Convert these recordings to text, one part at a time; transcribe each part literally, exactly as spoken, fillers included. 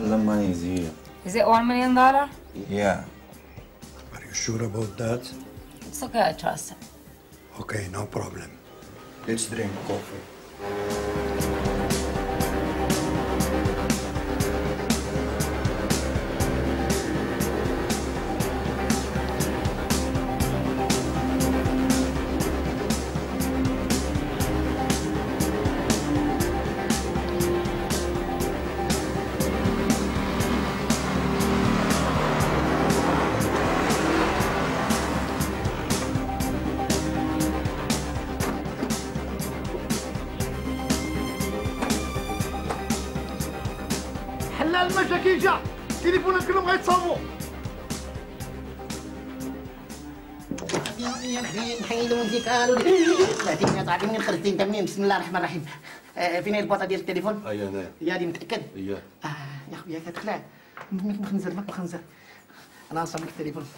the money is here. Is it one million dollar? Yeah. Are you sure about that? It's okay, I trust him. Okay, no problem. Let's drink coffee. حلال المشاكل جا تليفونات كلهم غيتصاوبوا. يا نحيد نحيدو نديك الو بعدين تعرفي منين خرجتي انت منين؟ بسم الله الرحمن الرحيم. آه فين البوطه ديال التليفون؟ اييه انايا. يا دي متاكد؟ اييه. اه يا خويا كتخلع ماك مخنزر ماك مخنزر. انا نصب لك التليفون.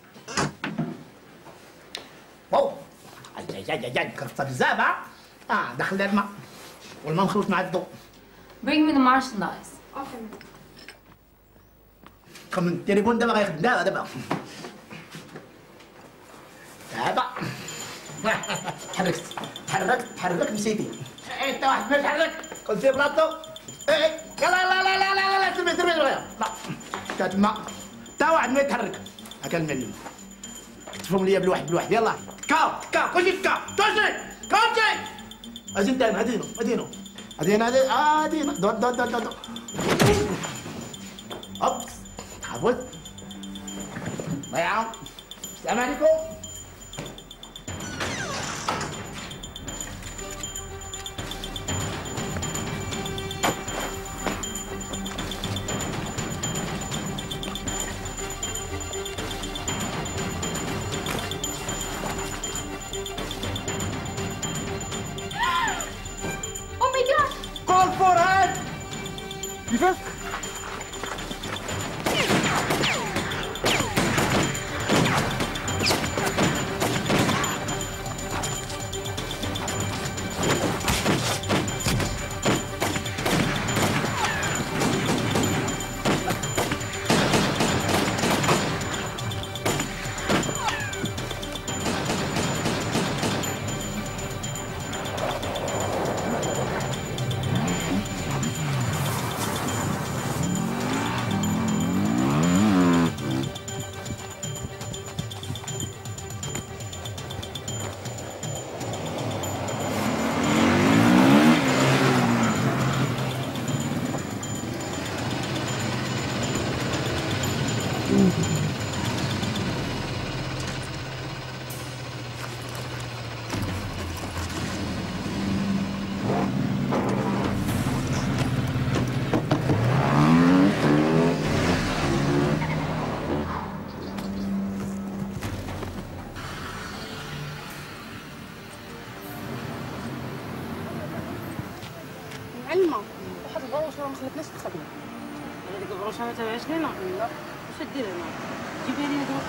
واو جاي جاي جاي كرفته بزاف اه دخل الماء والماء مخلوط مع الضوء. Bring me the merchandise. كم التليفون دابا غيخدم دابا دابا دابا تحركت تحركت تحركت مشيتي. ايه انت واحد ما تحرك قلت في بلاطو. ايه لا لا لا لا لا لا ترمي ترمي لا كتما تا واحد ما يتحرك هكا المعلم كتفهم ليا بالواحد بالواحد. يلاه كا كا كلشي كا كلشي كلشي اجي دايما هادينو هادينو هادينا هادينا دو دو دو دو هوب حاول ضيعوا. السلام عليكم. Oh my god! Call for help. كيفاش؟ معلمة واحد البروش راه ما خلاتناش تخدم. على ديك البروشه ما تابعش لينا؟ لا. واش دير هنا؟ جيبها لي دابا.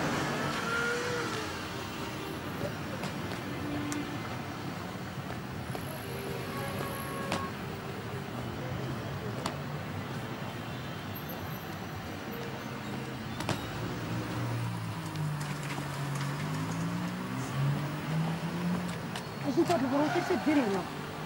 اش انت هاد البروشه اش ديري هنا؟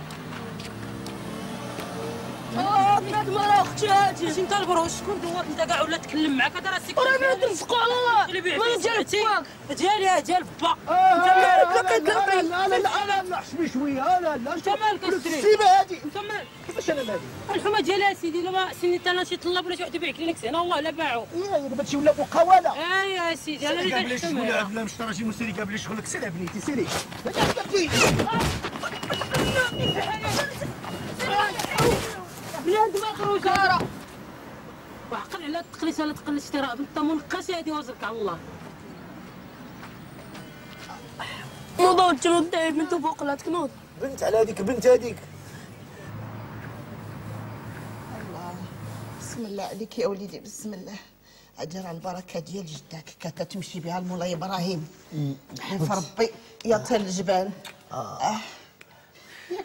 اه بنادم راه اختي هادي. اش انت البروش شكون دوك انت كاع ولا تكلم معاك هذا راه سيك. راه بنادم زقوا على الله. ما ديال باك ديالي ديال با. انت مالك؟ لا لا لا لا لا حسبي شويه. لا لا انت مالك السيبه هادي؟ انت مالك؟ كيفاش انا مالي؟ الحومه ديالها سيدي الا سيدي انت شي طلاب ولا شي واحد يبيع كلينكس هنا والله لا باعوا. ايه دابا هادشي ولا مقاوله. اي يا سيدي انا اللي كنحكم. ولا عبد الله مشترى شي مسيري قبل لي شغلك. سير بنيتي سيري. بنادم مخروجه راه وعقل على التقليص ولا تقلشتي راه انت منقش هادي وزرك على الله. نوض تنوض بنت فوق لا تكنوض بنت على هذيك بنت هذيك. الله بسم الله عليك يا وليدي بسم الله. اجر البركه ديال جداك كانت تمشي بها المولاي ابراهيم. حلف ربي يا طال الجبال. اه ياك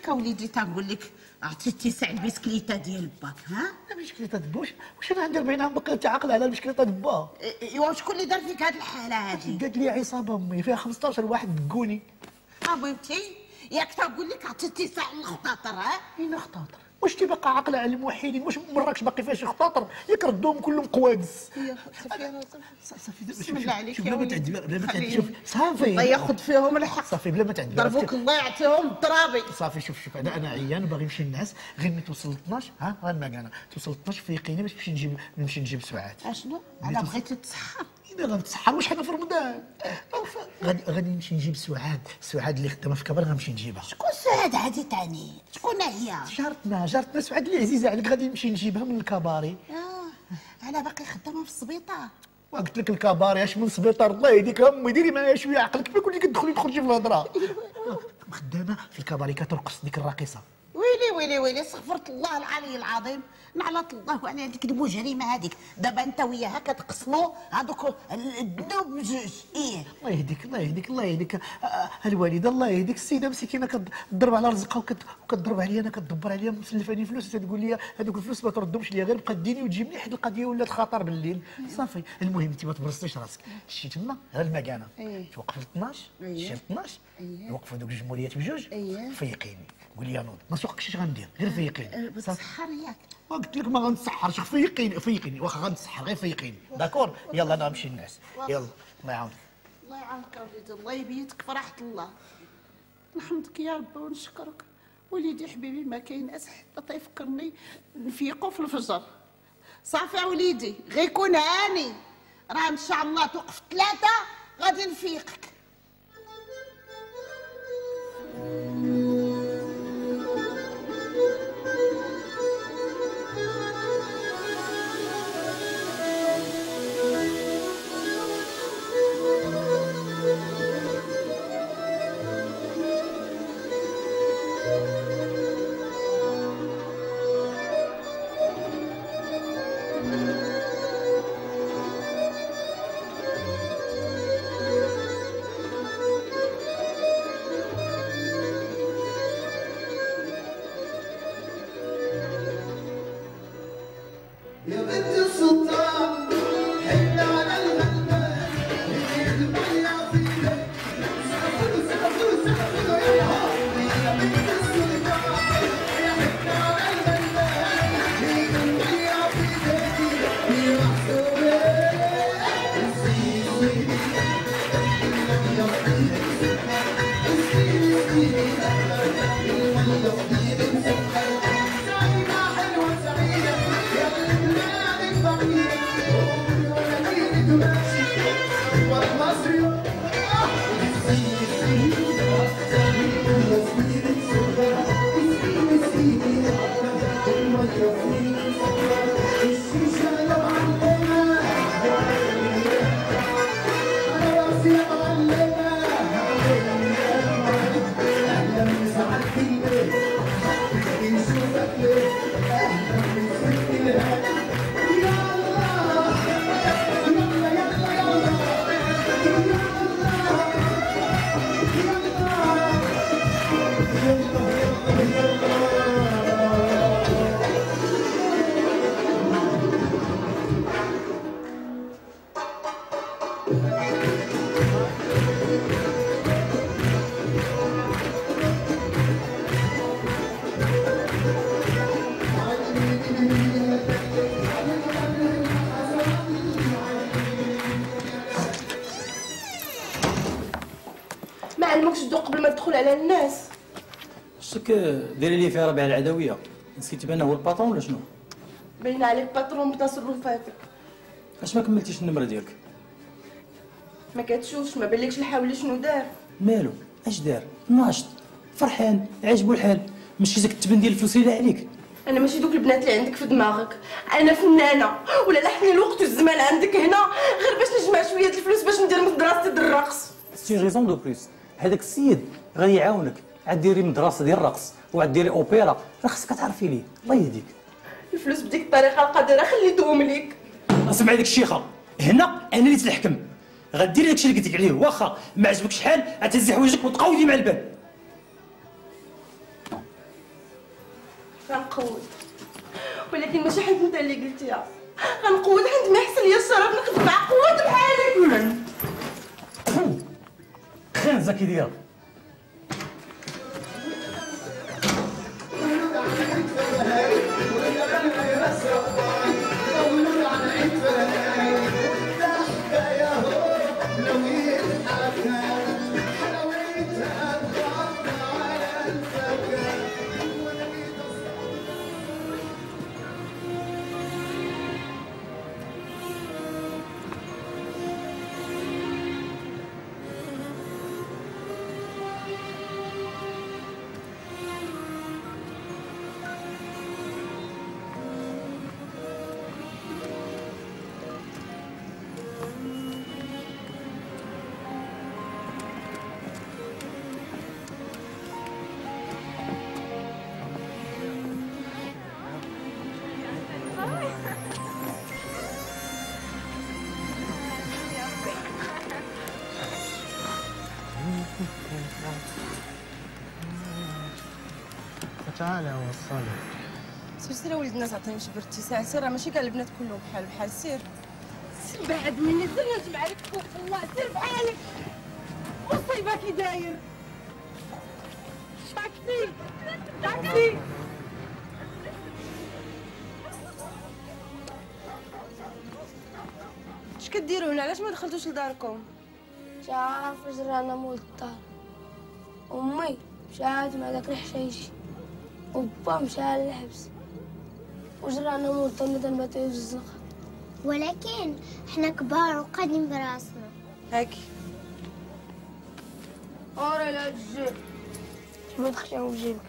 ياك اوليدي تنقول لك عطيتي ساع البسكليته ديال باك ها؟ المشكلة باش واش انا عندي أربعين عام باقي تعاقل على المشكلة با. ايوا شكون اللي دار فيك هاد الحاله هادي؟ قالت لي عصابة امي فيها خمسطاش واحد دقوني. حبيبتي ياك تنقول لك عطيتي ساع الخطاطر ها؟ اين خطاطر؟ واش انت باقا عاقله على الموحدين؟ واش مراكش باقي فيها شي خطاطر؟ ياك ردوهم كلهم قوادس. صافي بسم الله عليك شوف بلا ما تعدي بلا ما تعدي شوف صافي الله ياخذ فيهم الحق. صافي بلا ما تعدي ضربوك الله يعطيهم الضرابي. صافي شوف شوف انا انا عيان وباغي نمشي ننعس غير ملي توصل اثناش ها غير ما انا توصل اثناش فيقيني باش نمشي نجيب نمشي نجيب سعاد. اشنو؟ انا بغيتي تسحر. اذا غنتسحر واش حنا في رمضان؟ غادي غادي نمشي نجيب سعاد، سعاد اللي خدامه في كبر غنمشي نجيبها. شكون سعاد هادي تعني؟ شكون هي؟ جارتنا جارتنا سعاد اللي عزيزه عليك غادي نمشي نجيبها من الكباري. اه انا باقي خدامه في السبيطار. وقلت لك الكباري اش من سبيطار الله يهديك امي ديري معايا شويه عقلك ما كنتي كتدخلي تخرجي في الهضره. خدامه في الكباري كترقص ديك الراقصه. ويلي ويلي ويلي استغفرت الله العلي العظيم نعلط الله على هذيك المجرمه هذيك. دابا انت وياها كتقسموا هذوك الذنوب بجوج. ايه الله يهديك الله يهديك الله يهديك الوالده الله يهديك السيده مسكينه كتضرب على رزقها وكتضرب عليا انا كتدبر عليا مسلفاني فلوس تقول لي هذوك الفلوس ما تردهمش ليا غير بقى ديني وتجيبني حيت القضيه ولات خطر بالليل. صافي المهم انت ما تبرصيش راسك شتي تما غير المكانه توقف ل اثناش شي اثناش يوقفوا دوك الجمهوريات بجوج فيقيني قول لي نوض ما سوقكش اش غندير غير فيقيني. بتسحر ياك؟ قلت لك ما غنتسحرش فيقيني فيقيني واخا غنتسحر غير فيقيني داكور. يلا انا نمشي نعس يلا الله يعاونك. الله يعاونك اوليدي الله يبيتك فرحة الله. نحمدك يا رب ونشكرك وليدي حبيبي ما كايناش حتى تيفكرني نفيقو في الفجر. صافي يا وليدي غير كون هاني راه ان شاء الله توقف ثلاثة غادي نفيقك. ما علمكش تدوق قبل ما تدخل على الناس. شك ديري لي فيها ربيع العدويه نسيتي بان هو الباطرون ولا شنو؟ باين عليك باترون بتصرفاتك. اش ما كملتيش النمره ديالك؟ ما كتشوفش ما بالكش الحاولي شنو دار؟ مالو اش دار؟ ناشط فرحان عاجبو الحال ماشي داك التبن ديال الفلوس اللي عليك. انا ماشي دوك البنات اللي عندك في دماغك، انا فنانه ولا لحقني الوقت والزمان عندك هنا غير باش نجمع شويه الفلوس باش ندير مدرسه ديال الرقص. سي ريزون دو بليس هذاك السيد غادي يعاونك عاد ديري مدرسه ديال الرقص وعاد ديري اوبيرا راه خصك تعرفي ليه الله يهديك. الفلوس بديك الطريقه القادره خليتهم ليك. اسمعي ديك الشيخه هنا انا اللي تنحكم غديري داكشي اللي قلت لك عليه واخا ما عجبكش شحال غتهزي حوايجك وتقاودي مع الباب. غنقود، ولكن ماشي حيت انت اللي قلتيها. غنقود حيت ما يحصل ليا الشرف نخدم مع قواد بحالك. خنزه كي دايره. تعالى وصلك. سير سير ولد الناس عطيني شي برد اتساع. سير راه ماشي كاع البنات كلهم بحال بحال. سير سير بعد مني. سير نجمع لك فوق الله. سير بحالك. مصيبه كي داير. تاكسي تاكسي. اش كديروا هنا؟ علاش ما دخلتوش لداركم؟ مش عارف رانا مول الدار. امي مشات مع داك الحشيشي وبا مشى للحبس وجرانا مول الدار ما تيوز الزنقه. ولكن حنا كبار وقادين براسنا. هاكي اورا لا تجي ما تخشاو في جيبك.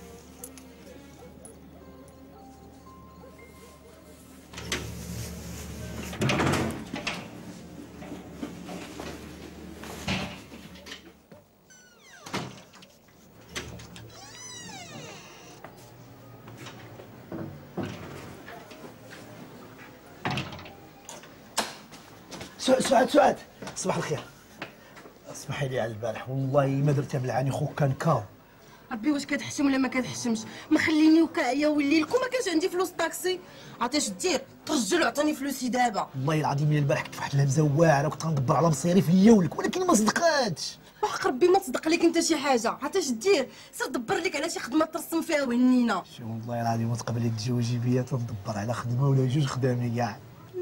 سعاد سعاد صباح الخير. اسمحي لي على البارح والله ما درتها بالعاني. خوك كان كاو. ربي واش كتحشم ولا ما كتحشمش؟ ما خليني وكاعيه والليل كون ما كانش عندي فلوس طاكسي. عرفتي اش دير؟ ترجل وعطيني فلوسي دابا. والله العظيم من البارح كنت فواحد الهمزه واعره وكنت غندبر على مصيري في ليولك ولكن ما صدقاتش. وحق ربي ما تصدق لك انت شي حاجه. عرفتي اش دير؟ سير دبر لك على شي خدمه ترسم فيها وهنينا. شي والله العظيم تقبلي تزوجي بيا تندبر على خدمه ولا جوج خدامي كاع.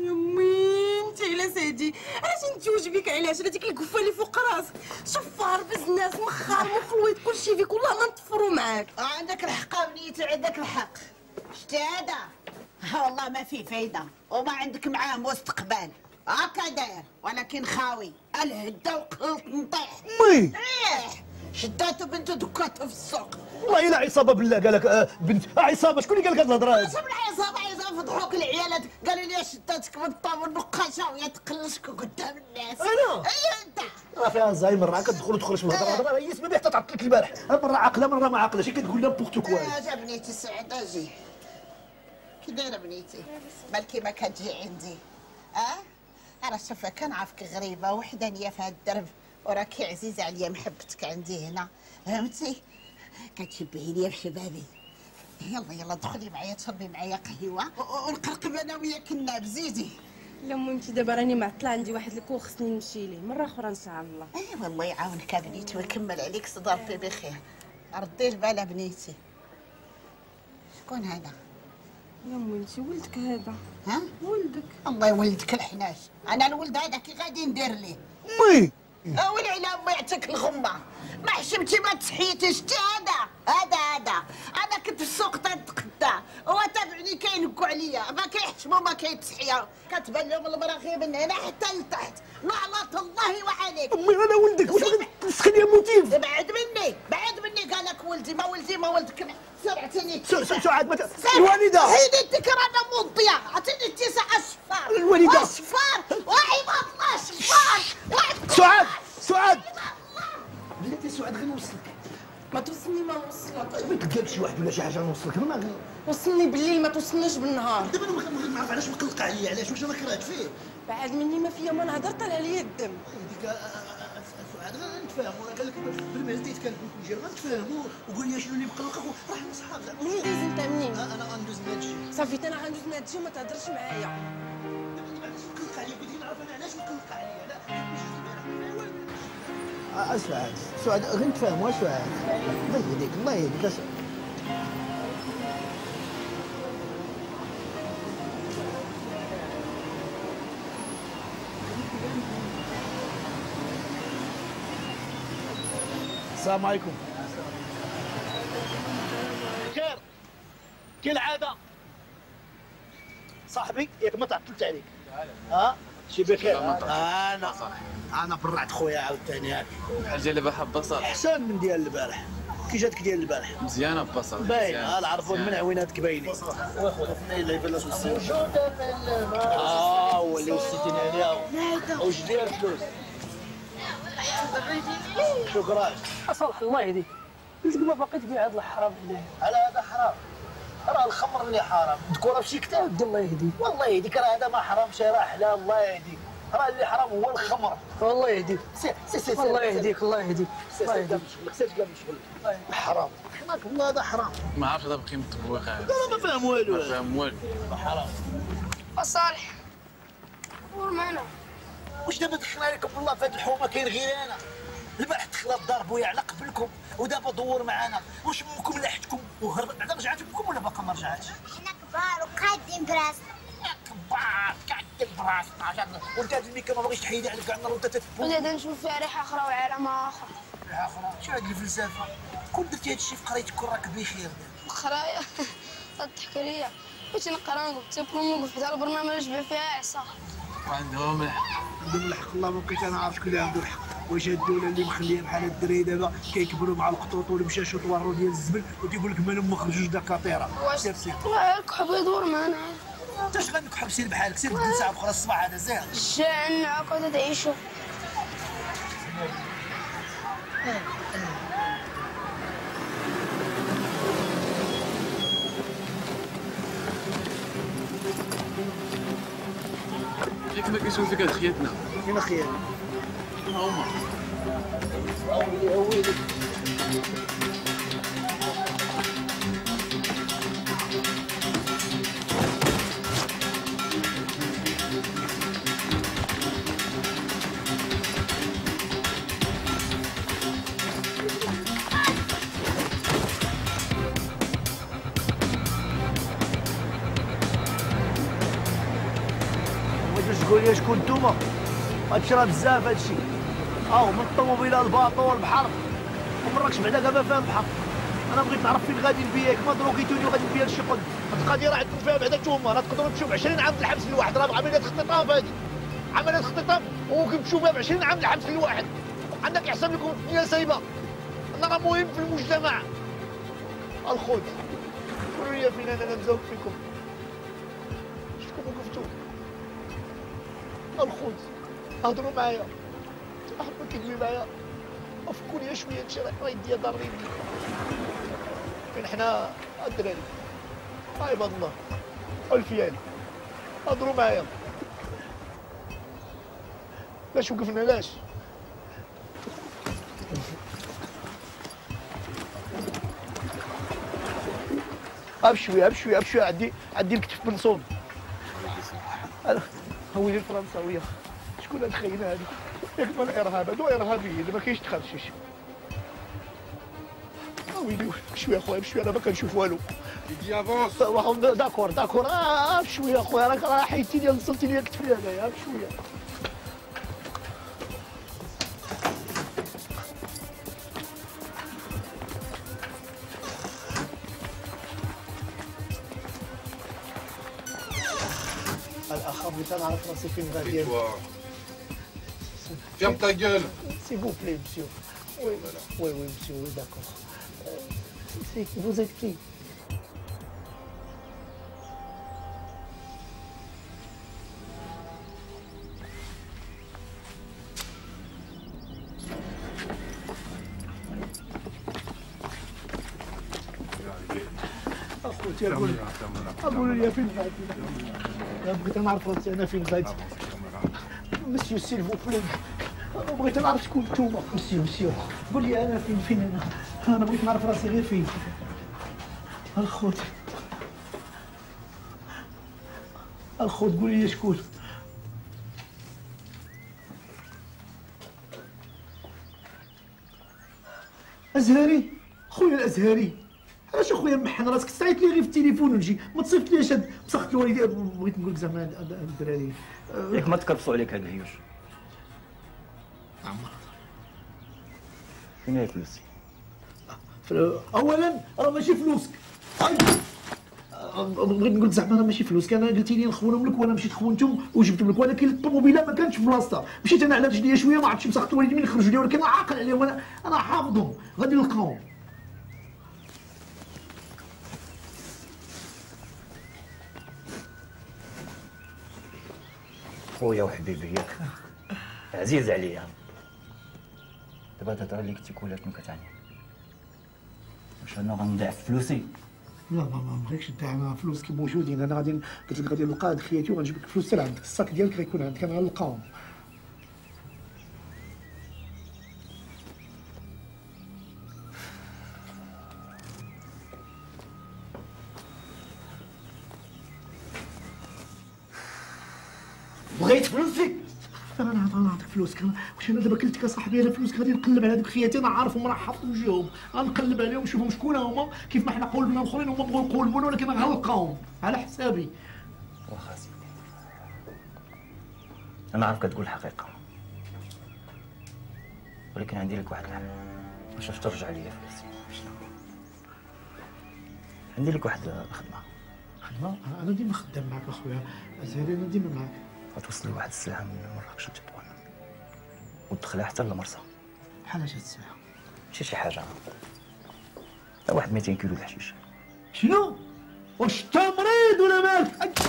على سيدي علاش نتزوج بك؟ علاش؟ على ديك القفه اللي فوق راسك شفار بزناس مخار مخلويط كلشي فيك والله ما نطفروا معاك. عندك الحق بنيتي عندك الحق. شتي هذا؟ ها والله ما فيه فايده وما عندك معاه مستقبل. هكا داير ولكن خاوي الهده وقلت نطيح. مي ايه شداتو بنتو دكاتو في السوق. والله الا عصابه بالله قال لك آه بنت آه عصابه. شكون اللي قال لك هاد الهضره هادي؟ شنو عصابه عصابه فضحوك العيالات قالوا لي شداتك بالطاب والنقاشه وهي تقلشك قدام الناس. انا؟ اي انت راه فيها زهايمر راه كتدخل وتخرج في الهضره. الهضره هي اسمها حتى تعطلك البارح. مره عاقله مره ما عاقله. شي كتقول لها بوغتو كوا. اجا بنيتي سعد اجي. كي دايره بنيتي؟ مالكي ما كتجي عندي. اه انا شوفها كنعرفك غريبه وحدانيه في هاد الدرب وراكي عزيزه عليا محبتك عندي هنا فهمتي؟ كتشبهي ليا في شبابي. يلا يلا دخلي معايا تشربي معايا قهوه ونقرقب انا وياك الناب. زيدي. لا مونتي دابا راني معطله عندي واحد الكو خصني نمشي ليه مره اخرى ان شاء الله. اي والله يعاونك بنيتي ويكمل عليك صدى ربي بخير. ردي البال بنيتي. شكون هذا؟ يا مونتي ولدك هذا. ها؟ ولدك. الله يولدك الحناش. انا الولد هذا كي غادي ندير ليه؟ مي ولي على امي يعطيك الغمه. ما حشمتي ما تحيتي. شتي هذا هذا هذا انا كنت في السوق تنتقدا هو تابعني كينكوا عليا ما كيحشموا ما كيتحيا. كتبان لهم المراغي من هنا حتى لتحت. نعمة الله وعليك. امي انا ولدك واش غادي تسخن لي موتيف؟ بعد مني بعد مني قال لك ولدي ما ولدي ما ولدك. سير عطيني سعاد ما الوالده حيدي الذكر انا موضيع. عطيني اتساع الشفار. الوالده الشفار وعباد الله شفار. سعاد سعاد بلاتي سعاد غير نوصلك. ما توصلني ما نوصلك. ما تلقاك شي واحد ولا شي حاجه نوصلك. ما غير وصلني بالليل ما توصلنيش بالنهار. دابا انا ما نعرف علاش مقلقه عليا. علاش واش انا كرهت فيه؟ بعد مني ما فيا ما نهضر طلع عليا الدم. ديك سعاد غير نتفاهموا، انا قال لك بالمهدي يتكلموا كل جير غنتفاهموا وقول لي شنو اللي مقلقك راه حنا صحاب زعما. منين دايز انت منين؟ انا غندوز من هادشي. صافي انا غندوز من هادشي وما تهضرش معايا. علاش مقلق عليا؟ قلت لي نعرف انا علاش مقلق عليا. لا اسعد سعاد غير نتفاهموا سعاد. الله يهديك الله يهديك اسعد. السلام عليكم. خير كالعادة صاحبي ياك ما تعطلت عليك. ها شي بخير. انا انا برعت خويا عاوتاني هاك. بحال ديال البارح بصل. احسن من ديال البارح. كي جاتك ديال البارح؟ مزيانه بصل. باينه العرفون من عويناتك باينين. خويا فين اللي بلاش موجوده اه هو اللي وصيتيني عليها. واش داير الفلوس؟ شكرا. صالح الله يهديك، قلت لك ما باقي تبيع هذا الحرام هنايا. على هذا حرام؟ راه الخمر اللي حرام، مذكوره في شي كتاب. الله يهديك. والله يهديك راه هذا ما حرامش راه حلال. الله يهديك راه اللي حرام هو الخمر. والله يهديك. سي سي سي الله يهديك الله يهديك. الله يهديك. سير قبل شغلك. حرام. حناك والله هذا حرام. ما عرفتش هذا بقيمة التبويخ. لا لا ما فاهم والو. ما فاهم والو. حرام. صالح دور معنا. واش دابا دخلنا عليكم بالله في هاد الحومه كاين غير انا. البارح دخل الدار بويا على قبلكم ودابا دور معانا. واش امكم لاحتكم وهربت بعدا رجعت بكم ولا باقا ما رجعتش؟ حنا كبار وقادين براسنا. كبار قاعدين براسنا. وانت هاد الميكا ما بغيتش تحيدي عليك عندنا وانت تتبو. وزاد نشوف فيها ريحه اخرى وعالم اخر. ريحه اخرى؟ شنو هاد الفلسفه؟ كون درتي هاد الشيء في قرايتك راك بخير. القرايه تضحك عليا. بغيت نقرا قلت لكم وقفت على البرنامج نشبع فيها عصا. وعندهم الحق. عندهم الحق. الله ما بقيت انا عارف شكون اللي عنده الحق. واش هاد الدوله اللي مخليه بحال هاد الدراري دابا كيكبروا مع القطوط والمشاشوط والرو ديال الزبل وتيقول لك مالهم ما خرجوش دكاتره. واش الله يكحب يدور معنا. انت اش غنكحب؟ سير بحالك سير بدل ساعه اخرى الصباح هذا زين. جاعنا عقود تعيشوا. ياك ما كيشوف فيك هاد خياتنا. فين خيالي؟ ها هما. اويلي اويلي. تقول لي شكون نتوما؟ هادشي راه بزاف هادشي. ها من الطوموبيله الباطو والبحر وما راكش بعدا كاع ما فاهم البحر. انا بغيت نعرف فين غادي نبيعك ما دروكيتوني وغادي نبيع لشي قد. هاد القضيه راه عندكم فيها بعدا نتوما راه تقدروا تمشيو ب عشرين عام الحبس الواحد. راه عمليات اختطاف هادي عمليات اختطاف وكنمشيو بها ب عشرين عام الحبس الواحد. عندك يحسب لكم الدنيا سايبه. انا راه مهم في المجتمع. الخوت قولوا لي فين انا نزوق فيكم. شكون وقفتوا؟ الخوت هضروا معايا واحد ما كيدوي معايا افكوا لي شويه هادشي راه يديا ضارين فين حنا الدراري. عباد الله الفيال هضروا معايا. لاش وقفنا لاش؟ بشويه بشويه بشويه عندي عندي الكتف منصوب. هوي الفرنساويه شكون هاد الخاينه هادي؟ ياك ما الارهاب هادو ارهابيين ما كاينش تخرجيش. ويلي بشويه خويا بشويه انا ما كنشوف والو. يجي افونس داكور داكور اه بشويه خويا راك راه حيدتيني وصلتيني كتفي هنايا بشويه. الاخ بغيت نعرف راسي فين غادي. Ferme ta gueule. S'il vous plaît, monsieur. Oui, oui, oui, monsieur, oui, d'accord. Euh, vous êtes qui? أخوتي أقول أقول لي فين غادي؟ بغيت نعرف راسي أنا فين غادي. Monsieur, s'il vous plaît. بغيت نعرف شكون نتوما. مسيو مسيو قول لي انا فين فين انا انا بغيت نعرف راسي غير فين. الخوت الخوت قول لي شكون. ازهري خويا الازهري علاش اخويا محن راسك تعيط لي غير في التليفون ونجي ما تصيفطليش هاد مسخت الوالدين. بغيت نقول لك زعما الدراري ياك ما تكرفصوا عليك هاد الهيوش. عمر فين هي فلوسي؟ اولا راه ماشي فلوسك. بغيت نقول لك زعما راه ماشي فلوسك. انا قلتي لي نخونهم لك وانا مشيت خونتهم وجبتهم لك ولكن الطوموبيله ما كانتش في بلاصتها. مشيت انا على رجليا شويه ما عرفتش مسخت الوالدين من يخرجوا لي ولكن انا عاقل عليهم. انا انا حافظهم غادي نلقاهم. خويا وحبيبي ياك عزيز عليا. دابا تهضر لي كنتي كولات ما كتعني واش انا غنضيع في فلوسي؟ لا ما ما بغيتش ندير انا فلوسك موجودين. انا غادي قلت لك غادي نلقى هاد خياتي وغنجيب لك فلوس حتى عندك. الصاك ديالك غيكون عندك انا غنلقاهم. بغيت فلوسك انا نعطيك فلوسك. واش انا دابا كلتك اصاحبي انا فلوسك غادي نقلب على هذوك خياتي انا عارفهم راه حاط وجههم. غنقلب عليهم نشوفهم شكون هما كيف ما حنا قولنا الاخرين هما بغاو يقولبونا ولكن غنلقاهم على حسابي. واخا سيدي انا عارف كتقول الحقيقه ولكن عندي لك واحد الحل باش ترجع ليا فلوسي. عندي لك واحد الخدمه. خدمه؟ انا ديما خدام معاك اخويا زهير. انا ديما معاك. غتوصل لي واحد السلعه من مراكش لتطوان وتدخلها حتى لمرسى. بحال اش هاد السلعه؟ ماشي شي حاجه تا واحد مئتين كيلو د الحشيش. شنو؟ واش انت مريض ولا مالك؟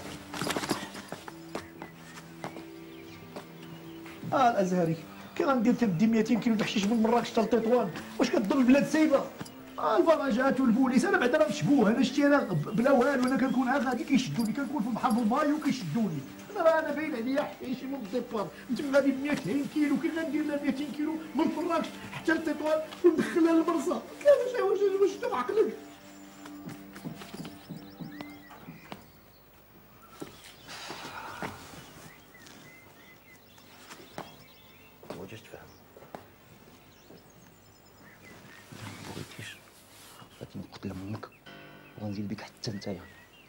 اه الازهري كي غندير تدي مئتين كيلو د الحشيش من مراكش حتى لتطوان واش كتضر البلاد سايبه؟ اه الفراجات والبوليس انا بعدا راه مشبوه. انا شتي انا بلا والو انا كنكون عا غادي كيشدوني كنكون في البحر في المايو كيشدوني. انا راه انا باين عليا حيشي من الديبار نتم غادي مئتين كيلو كي غندير لها مئتين كيلو من مراكش حتى لتطوان وندخلها للمرسى. واش واش واش انت بعقلك؟ واجد تفهم مبغيتيش غادي نقتل امك وغنزيد بك حتى نتايا.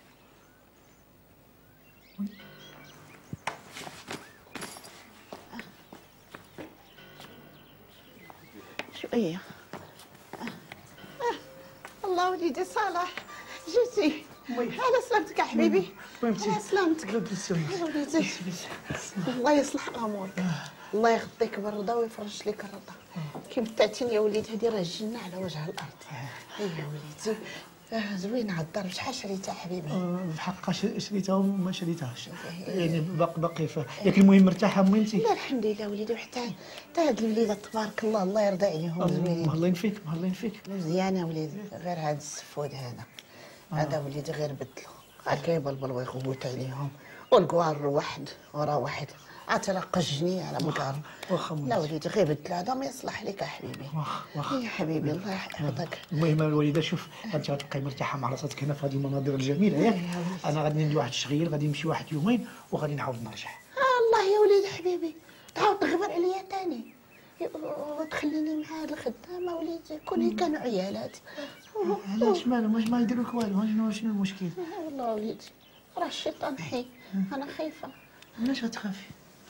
شويه آه. آه. الله وليدي صالح جيتي على سلامتك يا حبيبي. على سلامتك يا وليدي. الله يصلح امورك الله يغطيك بالرضا ويفرج لك الرضا. كي متعتيني يا وليدي هذه راه جنه على وجه الارض. اي يا وليدي آه زوينه على الدار. شحال شريتها حبيبي؟ الحق شريتها وما شريتهاش يعني باقي باقي ياك المهم مرتاحه امي انت؟ لا الحمد لله وليدي. وحتى حتى هاد الوليدات تبارك الله الله يرضى عليهم زوينين. مهلين فيك مهلين فيك. مزيانه وليدي. غير هاد السفود هذا هذا وليدي غير بدلو عاد كيبلبل ويغوت عليهم والكوار واحد ورا واحد عاد راه قجني على مكار. لا وليدي غير بدل هذا ما يصلح لك يا حبيبي. يا حبيبي الله يحفظك. المهم الوالده شوف انت غتبقاي مرتاحه مع راسك هنا في هذه المناظر الجميله ياك. انا غادي ندير واحد الشغيل غادي نمشي واحد يومين وغادي نعاود نرجع. آه الله يا وليدي حبيبي تعاود تغبر عليا تاني وتخليني مع هاد الخدامه وليدي كوني كانوا عيالات. علاش مالهم واش ما يديروك والو؟ شنو شنو المشكل؟ والله وليدي راه الشيطان حي انا خايفه. علاش غتخافي؟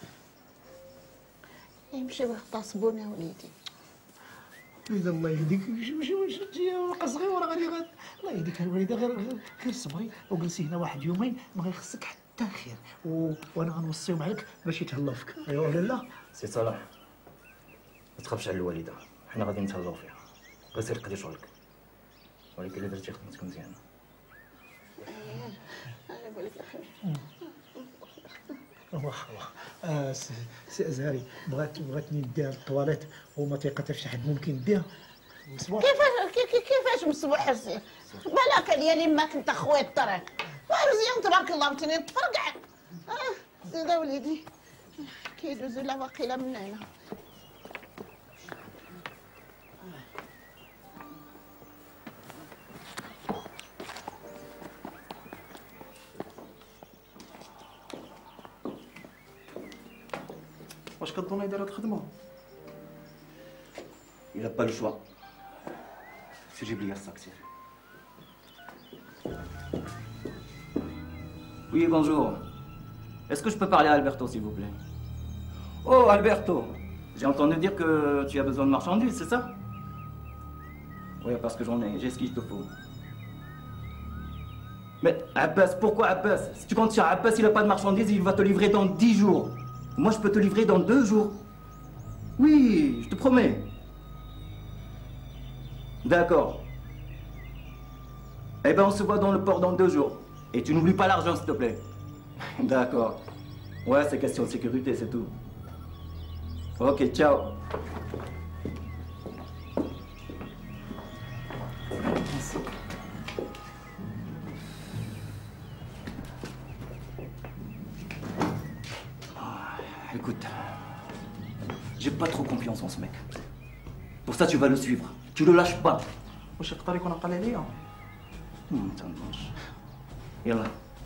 يمشي ويغتصبوني يا وليدي. وليدي الله يهديك ماشي واش انت ورقه صغيره غادي غاد الله يهديك الوالده غير غير صبري وجلسي هنا واحد يومين ما غيخصك حتى خير و... وانا غنوصيهم عليك باش يتهلاو فيك. ايوا ولا لا؟ سي صلاح ما تخافش على الوالده حنا غادي نتهلاو فيها غير سير قضي شغلك ولكن الا درتي خدمتك مزيانه. انا بقول لك يا حبيبي واخا واخا آه سي, سي ازهري بغات بغاتني نديها للطواليت وما تيقاتها في شي حد ممكن نديها مسبوح. كيفاش كيفاش مسبوح بالك عليا لما كنت اخويا الطريق مزيان تبارك الله وتني تفرقع. اه زيد وليدي كيدوزو لا واقيلا من هنا كيفاش كظن يدير هاد الخدمه؟ Il n'a pas le choix. Si j'ai oublié ça, c'est. Oui, bonjour. Est-ce que je peux parler à Alberto, s'il vous plaît? Oh, Alberto, j'ai entendu dire que tu as besoin de marchandises, c'est ça? Oui, parce que j'en ai, j'ai ce qu'il te faut. Mais Abbas, pourquoi Abbas? Si tu comptes sur Abbas, il n'a pas de marchandises, il va te livrer dans dix jours. Moi, je peux te livrer dans deux jours. Oui, je te promets. D'accord. Eh ben, on se voit dans le port dans deux jours. Et tu n'oublies pas l'argent, s'il te plaît. D'accord. Ouais, c'est question de sécurité, c'est tout. Ok, ciao. Écoute, j'ai pas trop confiance en ce mec. Pour ça, tu vas le suivre. Tu le lâches pas. واش يقدر يكون عقل عليا؟ ما تنظنش. يلا.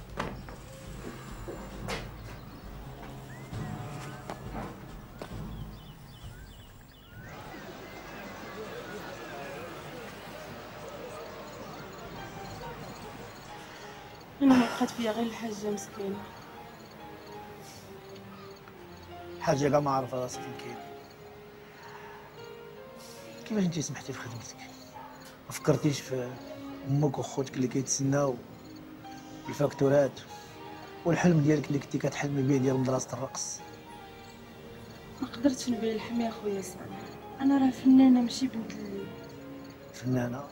انا ما بقات فيا غير الحاجه مسكينه. حاجه كاع ما عارفه راسي فين كاين. كيفاش انت سمحتي في خدمتك؟ ما فكرتيش في امك وخوتك اللي كيتسناو الفاكتورات والحلم ديالك اللي كنتي كتحلمي به ديال مدرسه الرقص؟ ما قدرتش نبين الحلم يا خويا صالح، انا راه فنانه ماشي بنت الليل. فنانه؟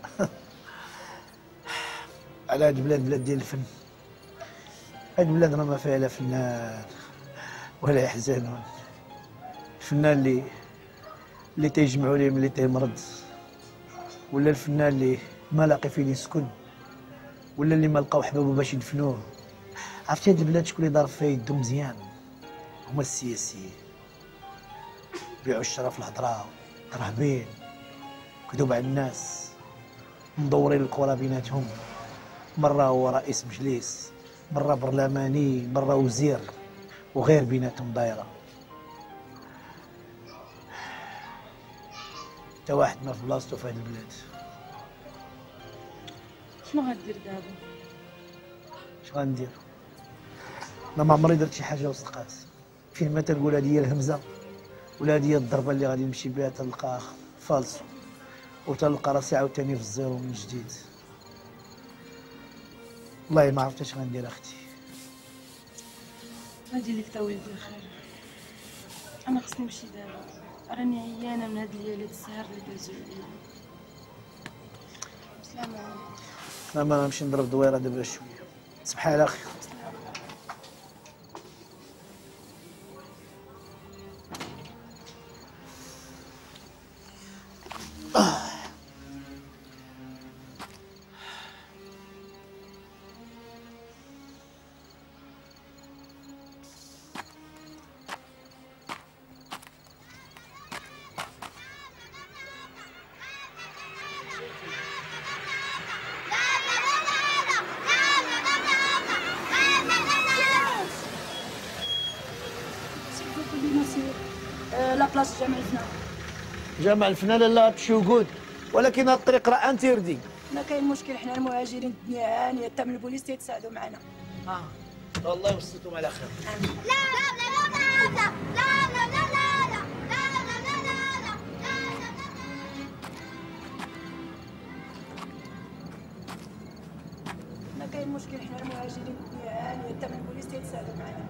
على هاد البلاد بلاد ديال الفن. هاد البلاد راه ما فيها لا فنان ولا يحزنون. الفنان اللي اللي تيجمعوا ليه ملي تيمرض، ولا الفنان اللي ما لاقي فين يسكن، ولا اللي ما لقاو حبابو باش يدفنوه. عرفتي هاد البلاد شكون اللي ضارب فيها يدو مزيان؟ هما السياسيين. بيعوا الشرف الهضره، رهبين، كذوب على الناس، مدورين الكره بيناتهم. مره هو رئيس مجلس، مره برلماني، مره وزير، وغير بيناتهم دايره. حتى واحد ما في بلاصتو في هاد البلاد. شنو غدير دابا؟ اش غندير؟ انا ما عمري درت شي حاجه وصدقات. فين ما تنقول هادي هي الهمزه ولا هادي هي الضربه اللي غادي نمشي بها تلقى فالصو وتلقى راسي عاوتاني في الزيرو من جديد. والله ما عرفت اش غندير اختي. غادي لك تا ولدي خير. انا خصني نمشي دابا، راني عيانه من هاد الليالات السهر اللي دازو عليا. سلام عليكم. انا ما نمشي نضرب دويره دابا شويه. صبحي على خير. لا بلاص جامع الفنان. جامع الفنان لا بشوقود، ولكن هاد الطريق راه انتيردي. ما كاين مشكل، حنا المهاجرين الدنيا عانيه، حتى من البوليس تيتساعدوا معنا. اه والله وصلتم على خير. لا لا لا لا لا لا لا لا لا ما كاين مشكل، حنا المهاجرين الدنيا عانيه، حتى من البوليس تيتساعدوا معنا.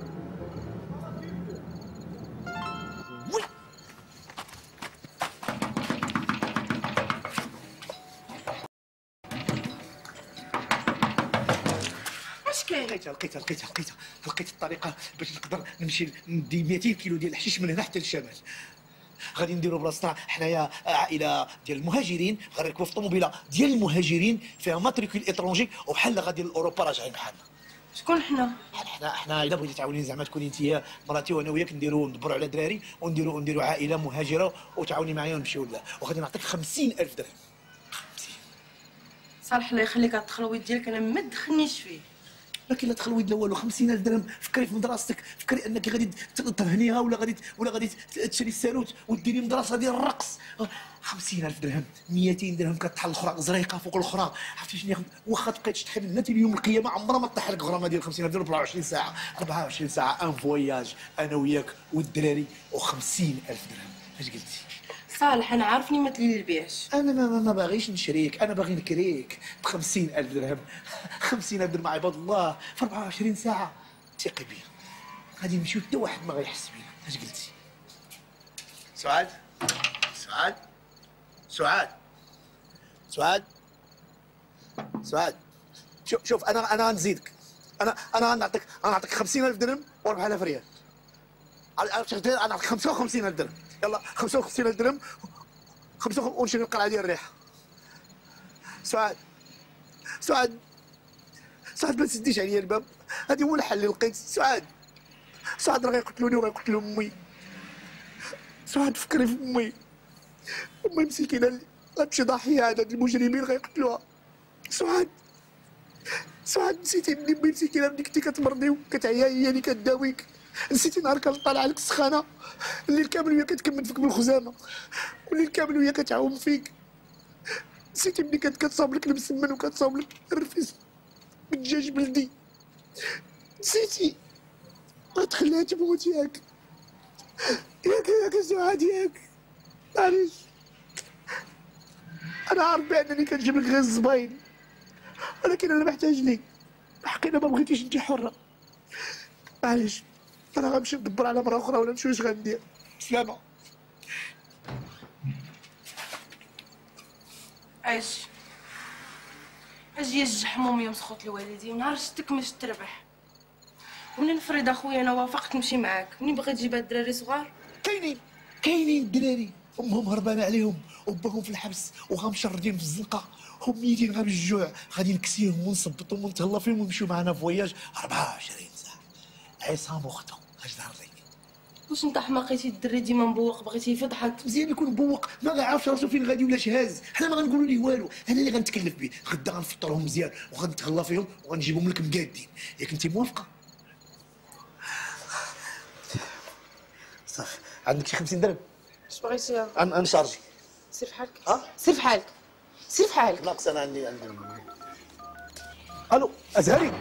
لقيتها لقيتها لقيتها لقيتها لقيت الطريقه باش نقدر نمشي ندي مئتين كيلو ديال الحشيش من هنا حتى للشمال. غادي نديروا بلاصتنا حنايا عائله ديال المهاجرين، غنركبوا في طوموبيله ديال المهاجرين فيها ماتريكول اترونجي وبحال غادي لاوروبا راجعين بحالنا. شكون حنا؟ حنا حنا الا بغيتي تعاونيني زعما تكوني انت مراتي وانا وياك نديروا ندبروا على دراري ونديروا نديروا عائله مهاجره وتعاوني معايا ونمشيو لها، وغادي نعطيك خمسين ألف درهم. صالح الله يخليك، هاد التخلويط ديالك انا ما تدخلنيش فيه. ولكن لا تخلوي لا والو. خمسين ألف درهم، فكري في مدرستك، فكري انك غادي ترهنيها ولا غادي ولا غادي تشري الساروت وديري مدرسه ديال الرقص. خمسين ألف درهم، مئتين درهم كتحل الاخرى زريقه فوق الاخرى. عرفتي شنو واخا تبقاي تشطحي من هنا يوم القيامه عمرها ما طيح لك غرامه ديال خمسين ألف درهم في أربعة وعشرين ساعه. أربعة وعشرين ساعه ان فواياج انا وياك والدراري وخمسين ألف درهم. اش قلتي؟ صالح انا عارفني ما تلي البيعش. انا ما, ما باغيش نشريك، انا باغي نكريك ب خمسين ألف درهم. خمسين ألف درهم عباد الله في أربعة وعشرين ساعه. ثقي بيا غادي نمشيو حتى واحد ما غيحس بينا. اش قلتي؟ سعاد سعاد سعاد سعاد سعاد شوف شوف انا انا غنزيدك. انا انا غنعطيك غنعطيك خمسين ألف درهم و4000 ريال. عرفتي غدير؟ غنعطيك خمسة وخمسين ألف درهم. يلا خمسة وخمسين ألف درهم خمسة وخمسين ونشري القلعه ديال الريحه. سعاد سعاد سعاد ما تسديش عليا الباب، هذا هو الحل اللي لقيت. سعاد سعاد راه غيقتلوني وغيقتلوا امي. سعاد فكري في امي، امي مسكينه اللي غتمشي ضحيه هاد المجرمين غيقتلوها. سعاد سعاد نسيتي مني امي مسكينه ملي كنتي كتمرضي وكتعيا هي اللي كداويك. نسيتي نهار كانت طالعه لك السخانه الليل كامل وهي كتكمل فيك بالخزامه والليل كامل وهي كتعاوم فيك. نسيتي ملي كانت كتصاوب لك المسمن وكتصاوب لك الرفيس بالدجاج بلدي. نسيتي غتخليها تموت ياك ياك ياك سعاد ياك. معليش انا عارف بانني كنجيب لك غير الزباين، ولكن انا محتاج ليك حقي. انا ما بغيتيش انت حره. معليش انا غنمشي ندبر على مرة اخرى ولا نشوف اش غندير. سلامة. عيش اجي الجحموم يا مسخوط الوالدين. نهار شتك ما شت تربح. ومنين نفرض اخويا انا وافقت نمشي معاك، منين بغيت تجيب هاد الدراري صغار؟ كاينين كاينين الدراري امهم هربانه عليهم وباهم في الحبس وغامشردين في الزنقه، هم ميتين غير بالجوع. غادي نكسيهم ونصبطهم ونتهلا فيهم ونمشيو معنا فواياج أربعة وعشرين ساعه. عصام وختو اش دار لك؟ واش انت حماقيتي الدري ديما مبوق بغيتي يفضحك؟ مزيان يكون مبوق ما غيعرفش راسو فين غادي ولا شهاز. حنا ما غنقولوا ليه والو، انا اللي غنتكلف به. غدا غنفطرهم مزيان وغنتهلا فيهم وغنجيبهم لك مقادين. ياك انت موافقه؟ صافي عندك شي خمسين درهم؟ اش بغيتي؟ انا نشارجي. سير في حالك. ها؟ سير في حالك سير في حالك. ناقص انا عندي عندي الو ازهري.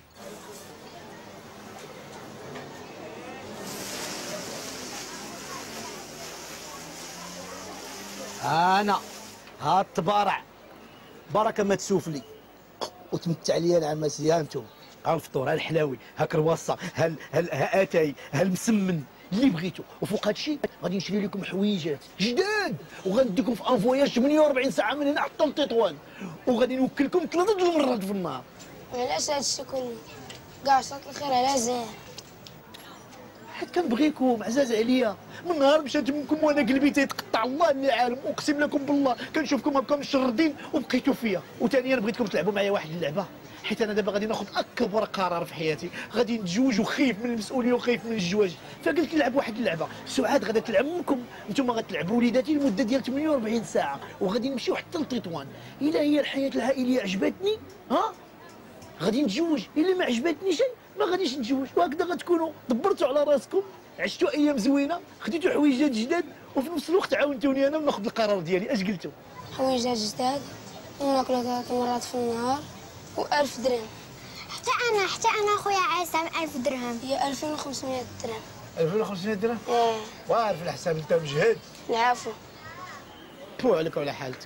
انا ها التبارع بركه ما تسوفلي وتمتع لي العماسيه. ها انتم ها الفطور، ها الحلاوي، ها كرواسه، ها ها اتاي، ها المسمن اللي بغيتو. وفوق هذا الشيء غادي نشري لكم حويجات جداد وغنديكم في ان فواياج ثمانية وأربعين ساعه من هنا حتى لتطوان، وغادي نوكلكم ثلاثه د المرات في النهار. علاش هذا الشيء كله؟ كاع صوت الخير على زين. حيت كنبغيكم عزاز عليا. من نهار مشات منكم وانا قلبي تيتقطع الله اللي عالم. اقسم لكم بالله كنشوفكم هكا مشردين وبقيتوا فيا. وثانيا بغيتكم تلعبوا معايا واحد اللعبه، حيت انا دابا غادي ناخذ اكبر قرار في حياتي. غادي نتزوج وخايف من المسؤوليه وخايف من الزواج، فقلت نلعب واحد اللعبه. سعاد غادا تلعب منكم، نتوما غتلعبوا وليداتي لمده ديال ثمانية وأربعين ساعه، وغادي نمشيو حتى لتطوان. الا هي الحياه العائليه عجبتني ها غادي نتزوج، الا ما عجبتنيش ما غاديش نتزوج. وهكذا غتكونوا دبرتوا على راسكم، عشتوا ايام زوينه، خديتوا حويجات جداد، وفي نفس الوقت عاونتوني انا وناخذ القرار ديالي. اش قلتوا؟ حويجات جداد وناكلوا ثلاث مرات في النهار وألف درهم. حتى انا حتى انا خويا عصام ألف درهم. هي ألفين وخمسمائة درهم. ألفين وخمسمائة درهم؟ ايه وعارف الحساب انت مجهد. العفو. بو عليك وعلى حالتك.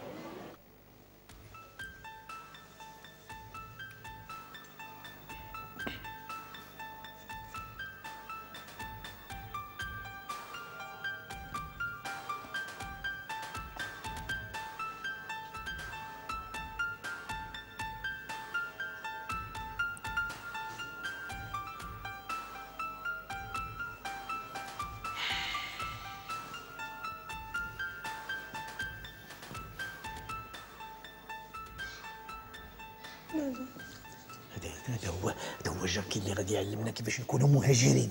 هذا هذا هو هذا هو جاكي اللي غادي يعلمنا كيفاش نكونوا مهاجرين.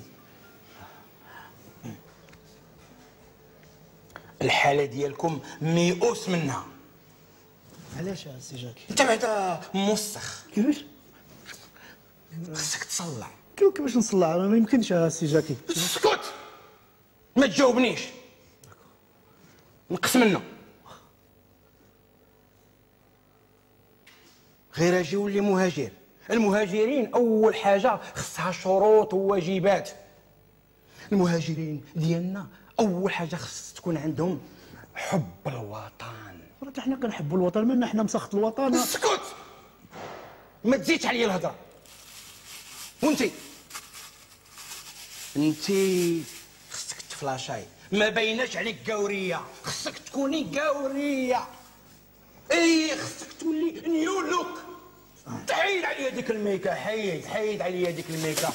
الحاله ديالكم ميؤوس منها. علاش السي جاكي؟ انت بعدا موسخ. كيفاش؟ خصك تصلع. كيفاش نصلع؟ ما يمكنش السي جاكي. اسكت ما تجاوبنيش نقص منا. غير اجي ولي مهاجر. المهاجرين اول حاجه خصها شروط وواجبات. المهاجرين ديالنا اول حاجه خص تكون عندهم حب الوطن. راه حنا كنحبوا الوطن، مالنا حنا مسخط الوطن. اسكت ما تزيدش عليا الهضره. وانتي انتي خصك تفلاشاي، ما بايناش عليك قاوريه، خصك تكوني قاوريه. اي خصك تولي نيو لوك. تحيد عليا ديك الميكا، حيد حيد عليا ديك الميكا.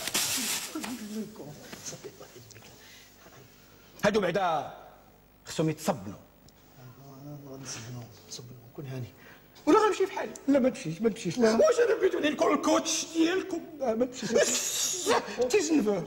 هادو بعدا خصهم يتصبنوا. نصبنوا نصبنوا نكون هاني. ولا غنمشي بحالي؟ لا ما تمشيش ما تمشيش. لا واش انا بغيتو ندير لكم الكوتش ديالكم؟ لا ما تمشيش. تيزنفو.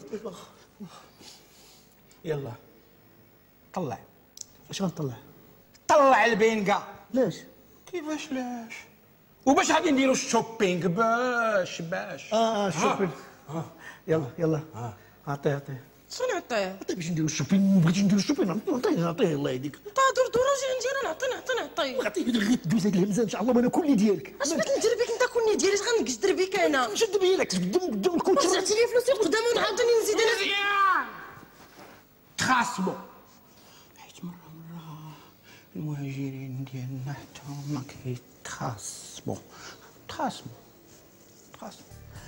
يلا طلع. اش غنطلع؟ طلع البينكا. علاش؟ كيفاش لاش؟ وباش غادي نديرو الشوبينغ باش باش اه اه الشوبينغ. اه يلا يلا عطيه عطيه. شنو نعطيه؟ عطيه باش نديرو الشوبينغ. ما بغيتش نديرو الشوبينغ. عطيه عطيه الله يهديك. انت دور دور اجي عندي انا نعطي نعطي نعطي. عطيه غير دوز هاد الهمزه ان شاء الله وانا كلي ديالك. اش بغيت ندير بك انت كوني ديالي؟ اش غنقدر بك انا؟ نشد بيدك قدام قدام الكوتش. رجعتي لي فلوسي قدام ونعاودني نزيد انا. تخاصموا حيت مره مره المهاجرين ديالنا حتى هما كيتخاصموا. تخاصموا تخاصموا.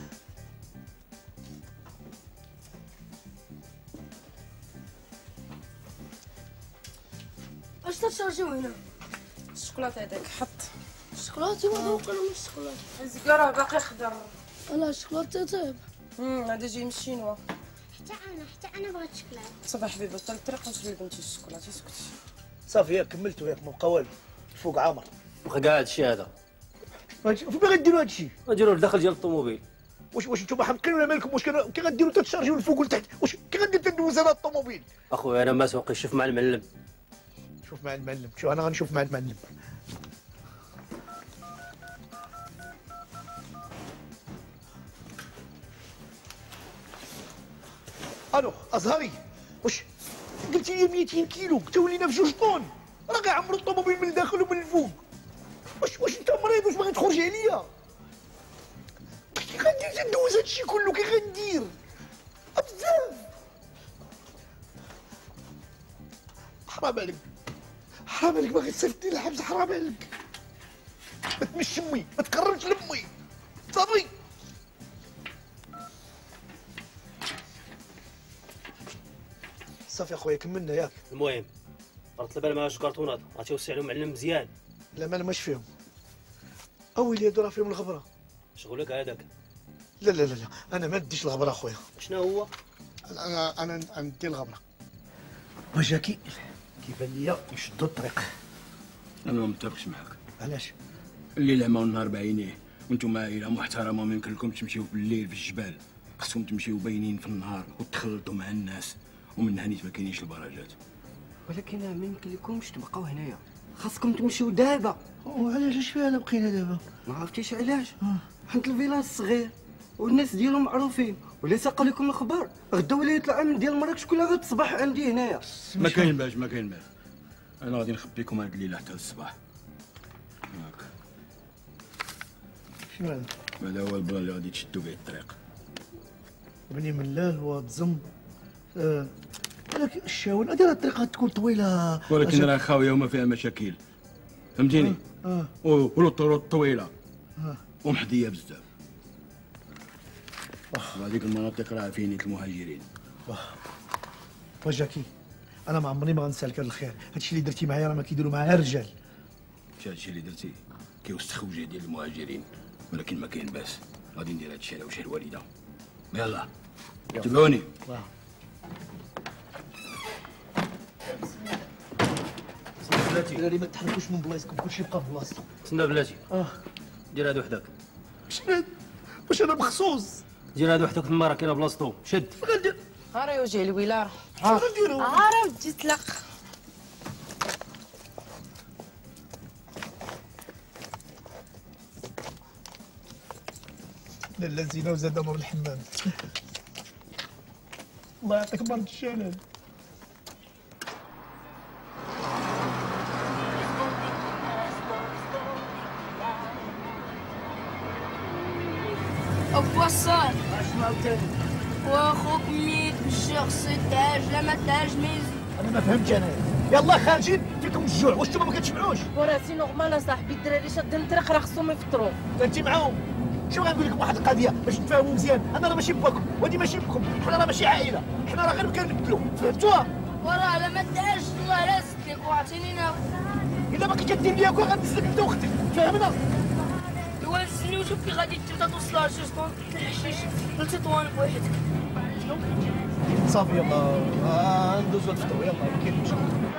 اش تشارجيو هنا؟ الشوكولاته هذاك حط. الشوكولاتة ما ذوق انا من الشوكولاتة. الزكاره باقي خضر. لا الشوكولاتة طيب. امم هذا جاي من الشينوا. حتى انا حتى انا بغيت شكلاط. صباح حبيبي طلع الطريق ونشري لبنتي الشوكولاته. اسكت. صافي ياك كملتو ياك ما بقى والو. فوق عامر. بقى كاع هادشي هذا. فين غديروا هادشي؟ غنديروه لداخل ديال الطوموبيل. واش واش نتوما حمقين ولا مالكم؟ واش كي غديروا تتشارجيو الفوق ولتحت؟ واش كي غندير تندوز انا الطوموبيل؟ اخويا انا ما سوقي، شوف مع المعلم. شوف مع المعلم. شوف انا غنشوف مع المعلم. الو ازهري، واش قلتي لي مئتين كيلو حتى ولينا في جوج طون؟ راه كيعمروا الطوموبيل من الداخل ومن الفوق. واش واش انت مريض؟ واش باغي تخرج عليا؟ كي غندير تندوز هادشي كله؟ كي غندير؟ بزاف. حرام عليك حرام عليك، باغي تصيفطني للحبس. حرام عليك، ما تمشي امي، ما تقربش لامي. صافي صافي اخويا كملنا ياك. المهم راه البال مع جوج كارطونات غتوسع لهم معلم مزيان. لا ما ماش فيهم. اويلي هادو راه فيهم الغبره. شغلك هذاك. لا لا لا لا انا ما نديش الغبره اخويا. شنو هو؟ انا انا ندير الغبره. وجاكي كيبان ليا نشدو الطريق. انا ما متفقش معاك. علاش؟ الليل عمى والنهار بعينيه، وانتم عائله محترمه ما يمكن لكم تمشيو بالليل في الجبال. خصكم تمشيو باينين في النهار وتخلطوا مع الناس، ومن هنيت ما كاينينش البراجات. ولكن ما يمكن لكمش تبقاو هنايا، خاصكم تمشيو دابا. وعلاش اش فيها بقينا دابا؟ ما عرفتيش علاش؟ حيت الفيلاج صغير والناس ديالهم معروفين، ولا ساقوا لكم الخبر غدا ولايه الامن ديال مراكش كلها غتصبح عندي هنايا. ما كاين باش ما كاين باش. انا غادي نخبيكم هاد الليله حتى الصباح. هاك. شنو هذا؟ هذا هو البلان اللي غادي تشدوا به الطريق. بني ملال وتزم. آه. ولكن الشاون هذه الطريق تكون طويله، ولكن راه خاويه وما فيها مشاكل، فهمتيني؟ اه اه والطرق طويله اه ومحديه بزاف. وهذيك المناطق راه فين المهاجرين. وجاكي انا ما عمري ما غنسالك هذا الخير. هادشي اللي درتي معايا راه ما كيديروا معايا الرجال. ماشي هادشي اللي درتي كيوسخ وجه ديال المهاجرين، ولكن ما كاين باس. غادي ندير هادشي على وجه الوالده. يلا تبعوني. بلاتي دراري ما تحركوش من بلايصكم، كلشي يبقى في بلاصتو. تسنى بلاتي. اه دير هادو وحدك. شنو واش انا مخصوص؟ دير هادو وحدك تما راه كاينه بلاصتو. شد. غندير ها راه وجه الويلار. شنو غنديرو؟ ها راه ودي تلق. لاله زينه وزاد نور الحمام. الله يعطيك برد الشلال. أبو الصاد واخوك ميت بالشخص تعاج لا ما تعاج ميزي. انا ما فهمتش انا. يلا خارجين فيكم الجوع، واش نتوما ما كتشبعوش؟ وراسي نورمال اصاحبي، الدراري شادين الطريق راه خصهم يفطروا. انت معاهم. شنو غنقول لكم واحد القضيه باش نتفاهموا مزيان، انا راه ماشي باكم وهادي ماشي بكم، حنا راه ماشي عائله، حنا راه غير كنبدلوا، فهمتوها؟ وراه لا ما تعاج الله لا زدك وعطيني ناكل. الا ما كنتي كدير ليا كوا غنسلك انت واختك، فهمنا؟ ايوا نستنيو شوف كي غادي تبدا توصل لشي طون الحشيش ثلاث طوان بوحدك. شنو؟ صافي يلا آه ندوزو نفطروا، يلا ما كاين مشكل.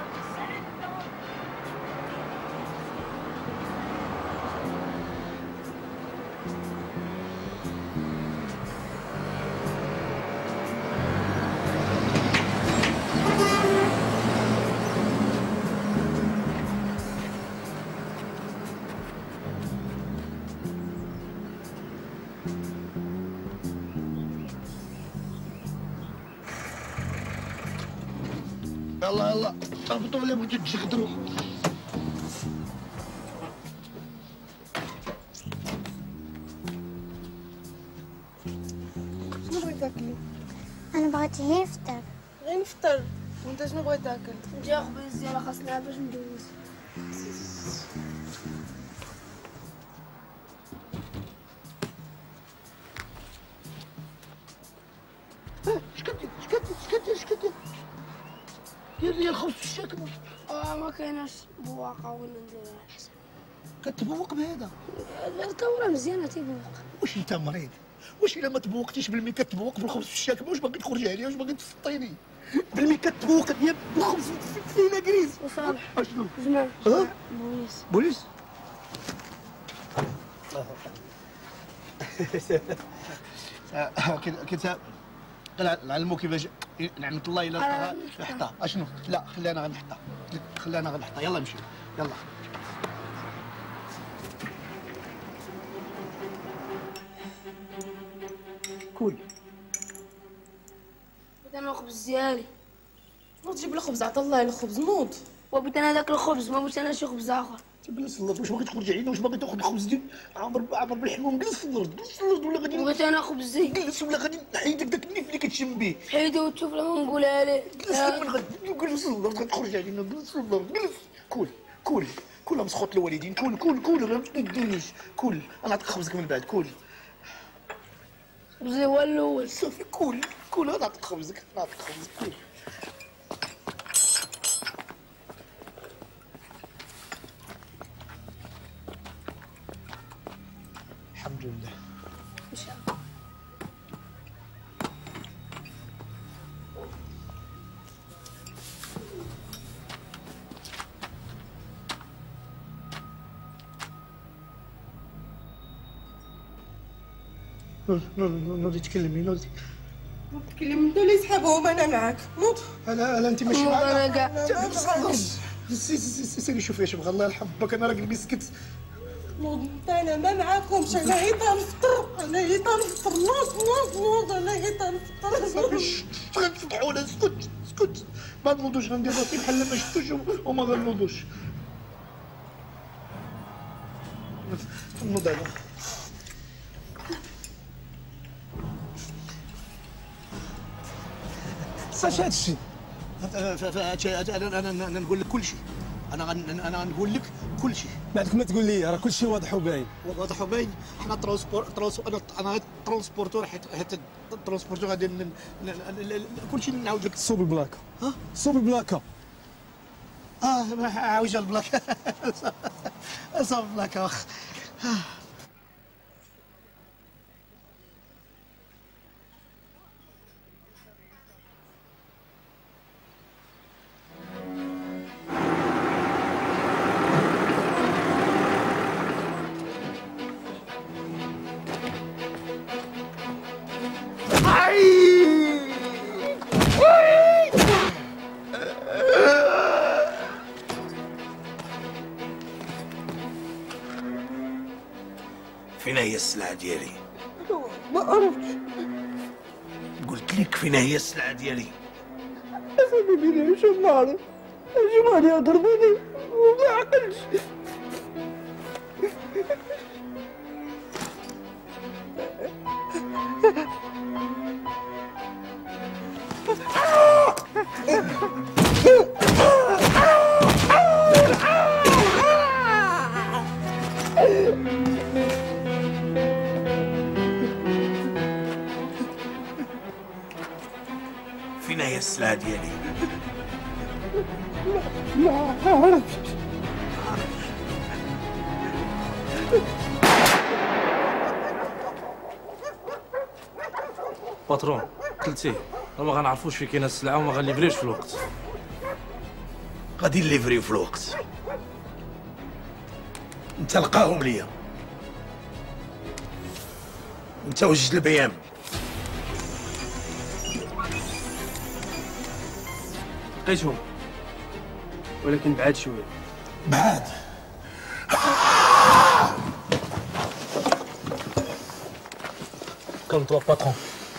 يلا يلا هبطوا ولا بغيتو تجغدروا. شنو بغيت تاكلي؟ انا بغيت غير نفطر. غير نفطر. وانت شنو بغيت تاكل؟ نجي اخبز ديالها خاصنا باش ندوز. شكدي شكدي شكدي شكدي دير لي الخبز في الشاكمه. اه ما كايناش بواقه ولا نديرها احسن. كتبوق بهذا؟ لا الكوره مزيانه تيبوق. واش انت مريض؟ واش الا ما تبوقتيش بالمي كتبوق بالخبز في الشاكمه واش باغي تخرجي عليا؟ واش باغي تفطيني؟ بالمي كتبوق ديال بالخبز في ناكريز. وصالح اشنو؟ جمال ها؟ بوليس بوليس؟ كنت نعلمو كيفاش نعمة الله الى نحطها. اشنو؟ لا خلي انا غنحطها، خلي انا غنحطها. يلا نمشيو يلا. كول. بغيت انا الخبز ديالي. نوض جيب الخبز، عطا الله الخبز نوض. وبغيت انا داك الخبز، ما بغيت انا شي خبز اخر. بلا صلات، واش باغي تخرج علينا؟ واش باغي تاخذ الخبز ديال عامر عامر بالحمام؟ جلس في الارض، جلس في الارض ولا غادي بغيت انا خبزي. جلس ولا غادي نحيدك داك النيف اللي كتشم به. حيدو وتشوف لما نقولها ليه. جلس من غادي جلس في الارض، غتخرج علينا. جلس في الارض، جلس. كول كول كول مسخوط الوالدين. كول كول كول ما تدينيش. كول انا نعطيك خبزك من بعد. كول خبزي هو الاول. صافي كول كول انا نعطيك خبزك، نعطيك خبزك. كول الحمد لله. ان شاء الله. نوضي تكلمي. نوضي تكلم انت اللي يسحبهم، انا معاك. نوض. لا لا انت ماشي نوض معايا. انا كاع. سيري شوفي اش بغا الله يرحم باك، انا راجل مسكت. نوض انت، انا ما معاكمش. انا هي تنفطر، انا هي تنفطر. نوض نوض نوض، انا هي تنفطر. صافي غنفتحوا ولا اسكت اسكت. ما نوضوش، غندير راسي بحال ما شفتوش وما غنوضوش. نوض انا. صاش هادشي. انا انا نقول لك كل شيء. انا غن... انا غنقول لك كل شيء. بعدك ما تقول لي راه كل شيء واضح وباين. واضح وباين. حنا ترونسبور ترونس انا انا ترونسبورتور، حيت حيت الترونسبورتور غادي ن... كل شيء نعاود لك. صوب البلاكه. ها صوب البلاكه. اه عاوجه البلاكه. صوب البلاكه واخ. فين هي السلعة ديالي؟ ما عرفتش. قلت لك فين هي السلعه ديالي؟ اسامي بيني واش نعرف. جمالي ضربوني وما عقلش. فين هي السلعه ديالي؟ لا ما عرفتش. باترون قلتيه راه ما غنعرفوش فين كاينه السلعه وما غنليفريوش في الوقت. غادي نليفريو في الوقت. انت لقاهم ليا. انت وجد البيام. لقيتهم ولكن بعاد شويه. بعاد. كالمتوا باترون.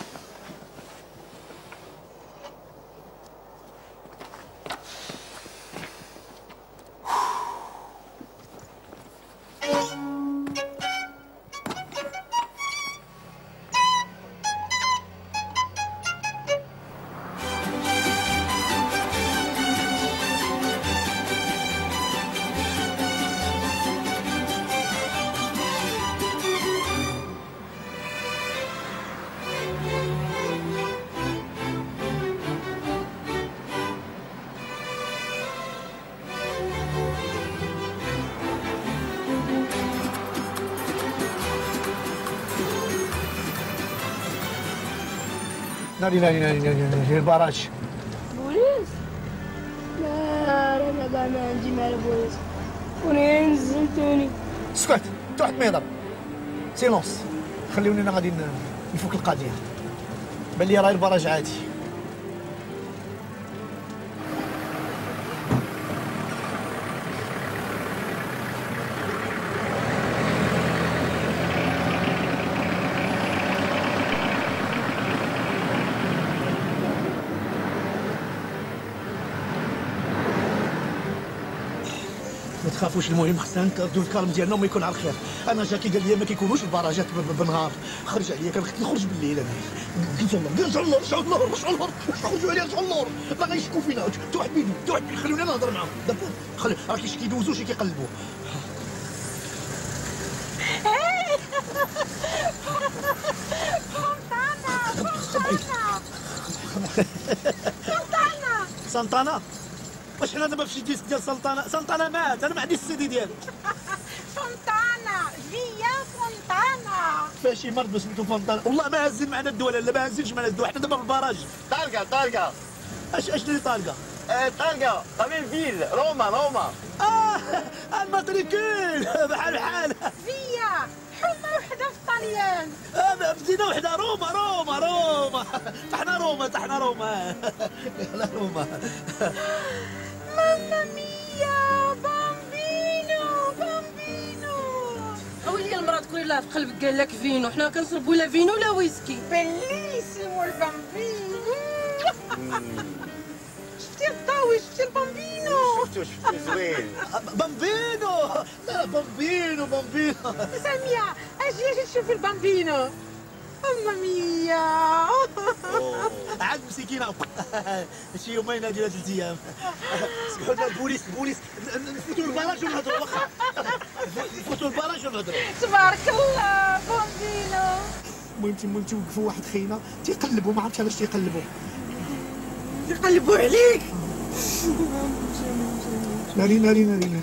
ناري ناري ناري ناري ناري البراج. بوليس؟ لا انا كاع ما عندي مع البوليس. وانا نزلتوني. اسكت انت واحد ما يهضر. سيلونس. خليوني انا غادي نفك القضيه. بان لي راهي البراج عادي. ما تخافوش، المهم خصنا نكردو الكالم ديالنا وما يكون على الخير. انا جاكي قال لي ما كيكونوش البراجات بالنهار، خرج عليا كنخ نخرج بالليل. انا قلت له رجعوا اللور رجعوا اللور رجعوا اللور خرجوا عليا رجعوا اللور، ما غيشكوا فينا. انت واحد بيدو انت واحد بيدو خلوني انا نهضر معاهم. دابا خلي راه كيش كيدوزو شي كيقلبوا. سلطانة سلطانة واش حنا دابا في شي ديسك ديال سلطانة؟ سلطانة مات، انا ما عنديش السيدي ديالو. فونتانا فيا فونتانا. فاشي مرض باش سميتو فونتانا. والله ما هازين معنا الدواء، لا ما هازينش معنا الدواء، حنا دابا في البراج. طالقة طالقة. اش اش اللي طالقة؟ اه طالقة طبيب فيل روما روما. اه الماتريكول بحال بحال. فيا حمى وحدة في الطليان. اه بدينا وحدة روما روما روما. طحنا روما طحنا روما. لا روما. ماما ميا بامبينو بامبينو. اولي المرأة تكون لها في قلبك قال لك فينو، حنا كنشربوا لا فينو لا ويسكي. بليسيمو البامبينو. شفتي الضوي شفتي البامبينو. شفتو شفتو زوين. بامبينو لا بامبينو بامبينو. سامية اجي اجي تشوفي البامبينو. ماما ميا. عاد مسكينه شي يومين هادي ولا ثلاث ايام. سمحوا لنا البوليس البوليس نفوتوا البراج ونهضروا واخا نفوتوا البراج ونهضروا. تبارك الله بامبينو. المهم تما توقفوا واحد خينا تيقلبوا، ما عرفتش علاش تيقلبوا. يقلبوا عليك. ناري ناري ناري ناري.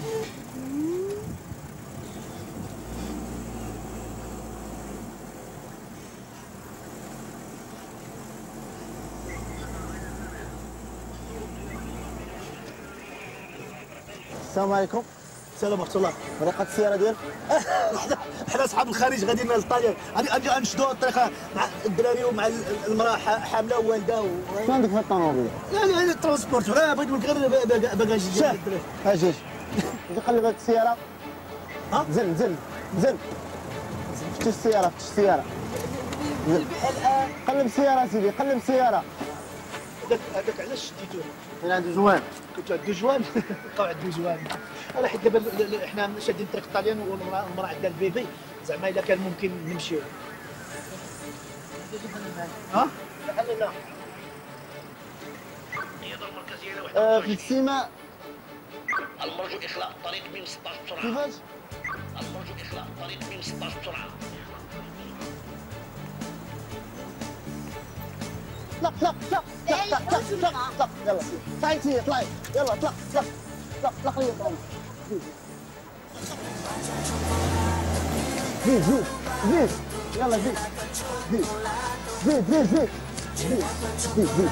السلام عليكم. السلام ورحمة الله. طريقة السيارة ديالك؟ حنا حنا اصحاب الخارج غاديين للطاليان، غادي غادي غنشدوا الطريقة مع الدراري ومع المرأة حاملة ووالدة و... شنو عندك في الطوموبيل؟ لا لا الترونسبورتور، انا بغيت نقول غير باكاج ديال الدراري. اجي اجي قلب هاد السيارة. ها؟ زل زل زل. فتش السيارة فتش السيارة. الآن قلب السيارة سيدي قلب السيارة. هذاك هذاك علاش شديتوه؟ كان عنده جوان. كنت عنده جوان بقاو عنده جوان. راه حيت دابا حنا شادين طريق الطاليان والمراه المراه عندها البيبي زعما اذا كان ممكن نمشيو. ها؟ لا لا آه في السيما المرجو اخلاء طريق مية وستطاش بسرعه. كيفاش؟ المرجو اخلاء طريق مية وستطاش بسرعه. طلق طلق طلق طلق طلق طلق طلق يلا طلعي سيدي طلعي يلا طلق طلق طلق طلق لي طلق زيد زيد زيد يلا زيد زيد زيد زيد زيد زيد زيد زيد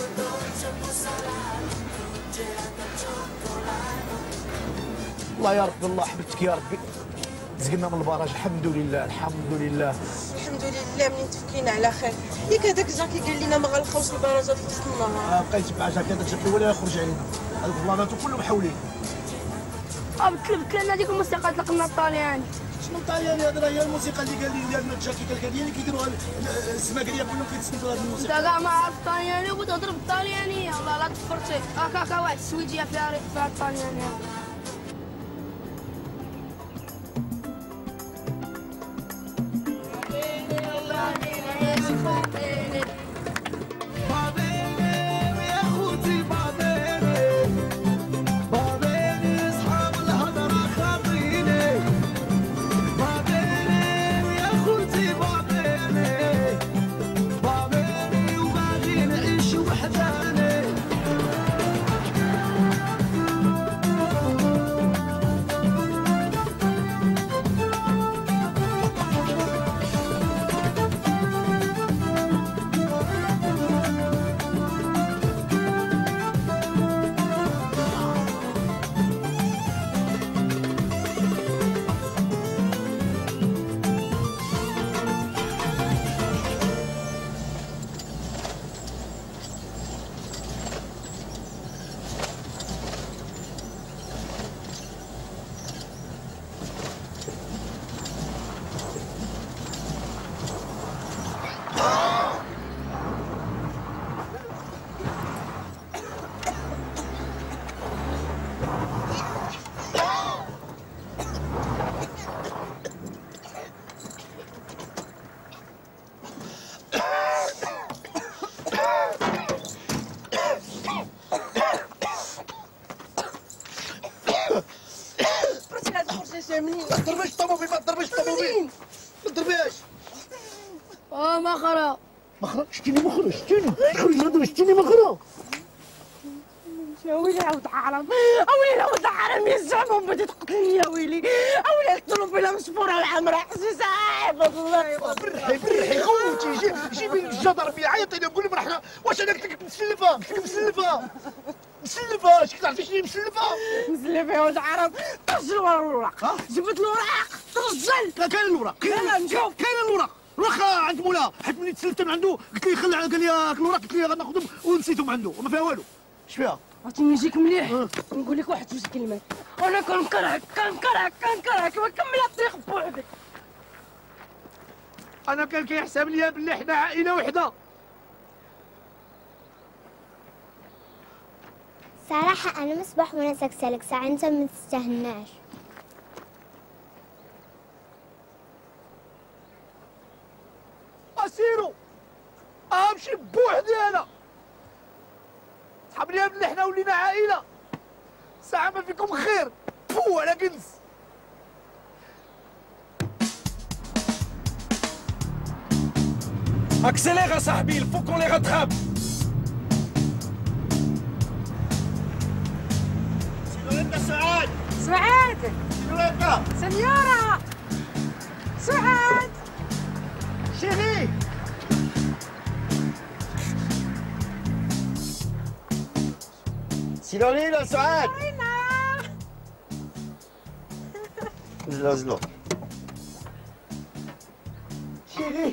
الله يا رب الله حبيبتك يا ربي. زقنا من البراج الحمد لله الحمد لله الحمد لله منين تفكينا على خير. ياك هذاك جاكي قال لنا ما غنلقاوش البراجات في وسط النهار. آه بقيت مع جاكي هذاك جاكي ولا يخرج علينا. هذوك البلانات كلهم حولين. طلبت لنا ديك الموسيقى طلقنا الطالياني. شنو الطالياني هذا؟ هي الموسيقى اللي قال لي ديالنا جاكي قال لي اللي كيديروها السماكريه كلهم كيتسموا هذه الموسيقى. انت كاع ما عارف الطالياني وتهضر بالطاليانيه والله لا تفرتي. هاكا هاكا واحد السويديه فيها فيها الطاليانيه. منين؟ ما تضربش الطوموبيل ما تضربش الطوموبيل ما تضربيهاش. اه مخرة مخرة شتيني مخرة شتيني شتيني شتيني مخرة. يا ويلي عاود حرام ويلي عاود حرام يا زعما بدات تقتلني يا ويلي ويلي الطوموبيله مسفوره الحمراء حسيسه عيب الله برحي برحي خوتي جيب جيبي الجدر بيا عيطي لي قولي مرحبا. واش انا قلت لك مسلفه قلت لك مسلفه مسلفه اش كنت عرفتي مسلفه مسلفه يا ولد حرام طرجل ورا الوراق جبت الوراق طرجل. لا كاين الوراق كاين نشوف كاين الوراق واخا عند مولا حيت ملي تسلفت من عنده قلت لي خلع قال لي الوراق قلت لي غناخذهم ونسيتهم عنده وما فيها والو. اش فيها؟ عرفتي نجيك مليح نقول لك واحد جوج كلمات. انا كنكرهك كنكرهك كنكرهك وكمل الطريق بوحدك. انا كان كيحسب لي بلي حنا عائله وحده. صراحة أنا مصباح وأنا سكسلك ساعة أنت ما تستهناش. أسيرو أمشي بوحدي أنا. صحاب لي بلي حنا ولينا عائلة. ساعة ما فيكم خير. فو على جنس. اكسليغ صاحبي الفو كون لي غاتراب. سينوريتا سعاد. سعاد. سينوريتا. سنيورة. سعاد. شيري. سينوريتا سعاد. زلو زلو. شيري.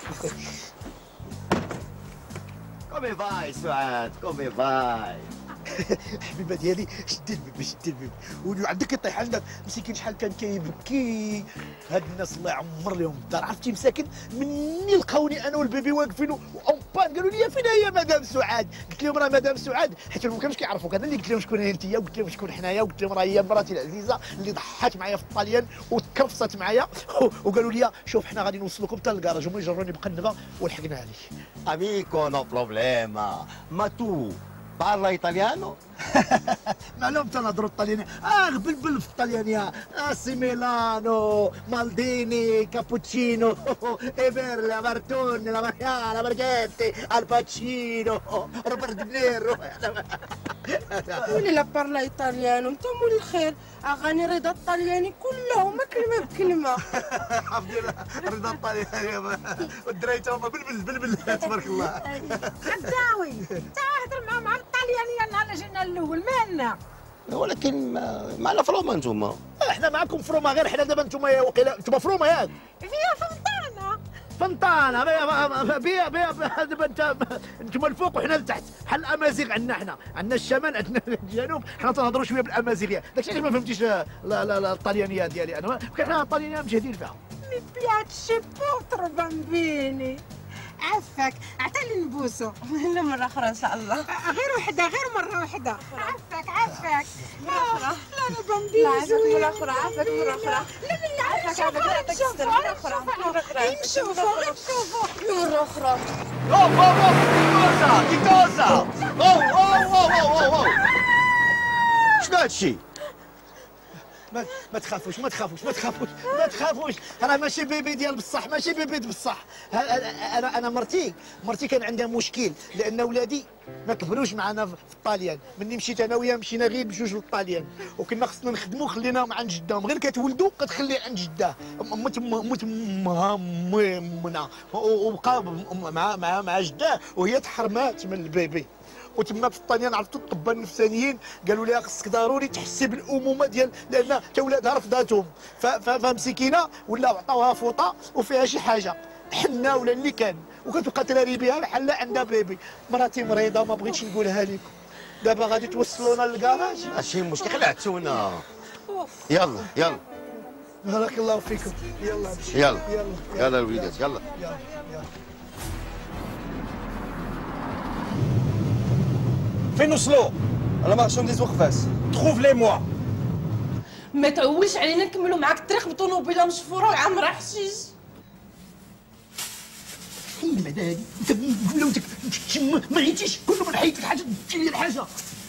Come vai, Suad? Come vai? حبيبه ديالي شدي البيبي شدي البيبي وعندك يطيح عندك مسكين شحال كان كيبكي. هاد الناس الله يعمر لهم الدار عرفتي مساكن مني لقاوني انا والبيبي واقفين وبان قالوا لي فين هي مدام سعاد؟ قلت لهم راه مدام سعاد حيت ما كانوش كيعرفوك انا اللي قلت لهم شكون هي انت وقلت لهم شكون حنايا وقلت لهم راه هي مراتي العزيزه اللي ضحات معايا في الطاليان وتكرفصت معايا وقالوا لي شوف حنا غادي نوصلوكم حتى للكراج هما يجروني بقنبه ولحقنا عليك. Amico, no problema. Ma tu parla italiano? معلوم تنهضروا الطليانيه. اه بلبل في الطليانيه. اسي ميلانو مالديني كابوتشينو ايبرلا مارتون لا ماريانا مارغيتي الباتشينو روبرت دينيرو. ولي لا بارلا ايطاليانو انت مول الخير. اغاني رضا الطلياني كلهم كلمه بكلمه. عبد الله رضا الطلياني والدراري تا هما بلبل بلبل تبارك الله. عداوي تعال هضر مع مع الطليانيه نهار اللي جينا الاول مالنا. ولكن معنا فروما انتوما. احنا معكم فروما غير حنا دابا انتوما وقيلا انتوما فروما ياك. فيها فنطانه. فنطانه بيا بيا دابا انت انتوما الفوق وحنا لتحت بحال الامازيغ عندنا حنا عندنا الشمال عندنا الجنوب حنا تنهضروا شويه بالامازيغيه داكشي علاش ما فهمتيش لا لا لا الطليانيه ديالي انا حنا الطليانيه مجهدين فيها. مي بياتشي بوترو بامبيني. عفاك عطيني نبوسو. لا مره اخرى ان شاء الله. غير وحده غير مره وحده. عفاك عفاك. مره اخرى. لا لا بامبيني. لا عفاك مره اخرى عفاك مره اخرى. لا بالله عفاك عفاك نعطيك الستر مره اخرى مره اخرى. نشوفوا غير نشوفوا. مره اخرى. Oh, oh, oh! Che cosa? Che cosa? Oh, oh, oh, oh, oh, oh! شنو هادشي؟ ما ما تخافوش ما تخافوش ما تخافوش ما تخافوش راه ماشي بيبي ديال بصح ماشي بيبي بصح. انا انا مرتي مرتي كان عندها مشكل لان ولادي ما كبروش معنا في الطاليان. مني مشيت انا وياه مشينا غير بجوج للطاليان وكنا خصنا نخدموا خليناهم عند جداهم غير كتولدوا كتخليه عند جداه متمهمنا وبقى مع مع مع جداه وهي تحرمات من البيبي. وتما في الطاليان عرفتوا الطباء النفسانيين قالوا لها خصك ضروري تحسي بالامومه ديال لان تا ولادها رفضاتهم فمسكينه ولاو عطاوها فوطه وفيها شي حاجه حنا ولا اللي كان وكتبقى تراري بها بحال عندها بيبي. مراتي مريضه ما بغيتش نقولها لكم دابا غادي توصلونا للكراج. ماشي مشكل خلعتونا. يلا يلا بارك الله فيكم. يلا يلا يلا الوليدات يلا. يلا يلا فين وصلوا؟ انا مارشانديز وقفاس تخوف لي موا. ما تعولش علينا نكملوا معاك الطريق بطونوبيله مشفوره وعامره حشيش. هي بعدا هادي انت ولوتك ما عيتيش كل من حيت الحاجه تجي لي الحاجه.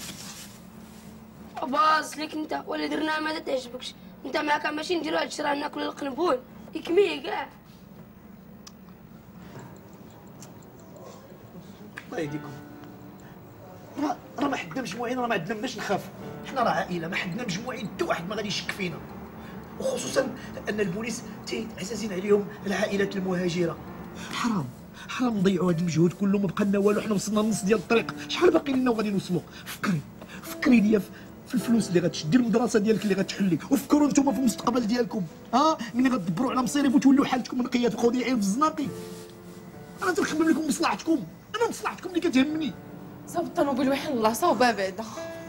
باص ليك انت ولا درنا ما تعجبكش انت معاك ماشي نديرو هادشي راه ناكلو القنبول يكميه كاع. الله يهديكم راه راه ما حدنا مجموعين راه ما عندنا مناش نخافوا. حنا راه عائله ما حدنا مجموعين حتى واحد ما غادي يشك فينا وخصوصا ان البوليس عزازين عليهم العائلات المهاجره. حرام حرام نضيعوا هذا المجهود كله ما بقى لنا والو. حنا وصلنا النص ديال الطريق شحال باقي لنا وغادي نوصلوا. فكري فكري ليا في الفلوس اللي غتشدي المدرسه ديالك اللي غتحلي وفكروا نتوما في المستقبل ديالكم. ها ملي غتدبروا على مصيركم وتولوا حالتكم نقيه وخضيعين في الزناقي. انا تنخدم لكم مصلحتكم انا مصلحتكم اللي كتهمني. صوب الطنوبيل وحل الله صوبها بعدا.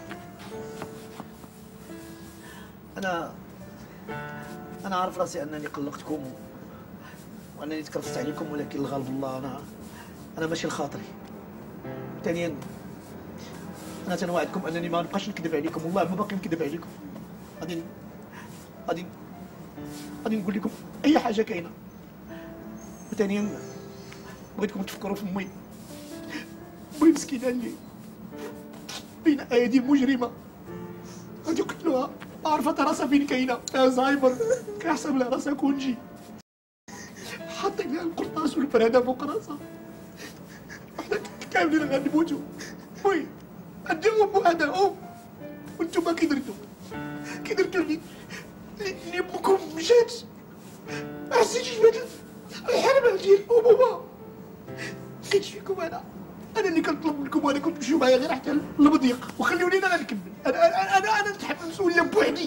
انا انا عارف راسي انني قلقتكم وانني تكرفت عليكم ولكن الغالب الله انا انا ماشي لخاطري. ثانيا انا تنوعدكم انني ما نبقاش نكذب عليكم والله ما باقي نكذب عليكم. غادي غادي غادي نقول لكم اي حاجه كاينه. وثانيا بغيتكم تفكروا في امي امي مسكينه اللي بين ايدي مجرمه غادي يقتلوها عرفت راسها فين كاينه فيها زهايمر كيحسب لها راسها كونجي حاطين لها القرطاس والفرادة فوق راسها وحنا كاملين غنموتوا. وي عندهم بوحدهم وانتوما كي درتو كي درتو اللي اللي امكم مشات ما حسيتيش بهاد الحرمه ديال الامومه. لقيت فيكم انا انا اللي كنطلب منكم وانا كنت تمشيو معايا غير حتى المضيق وخلوني انا غنكمل. انا انا انا انا نتحمل ولا بوحدي.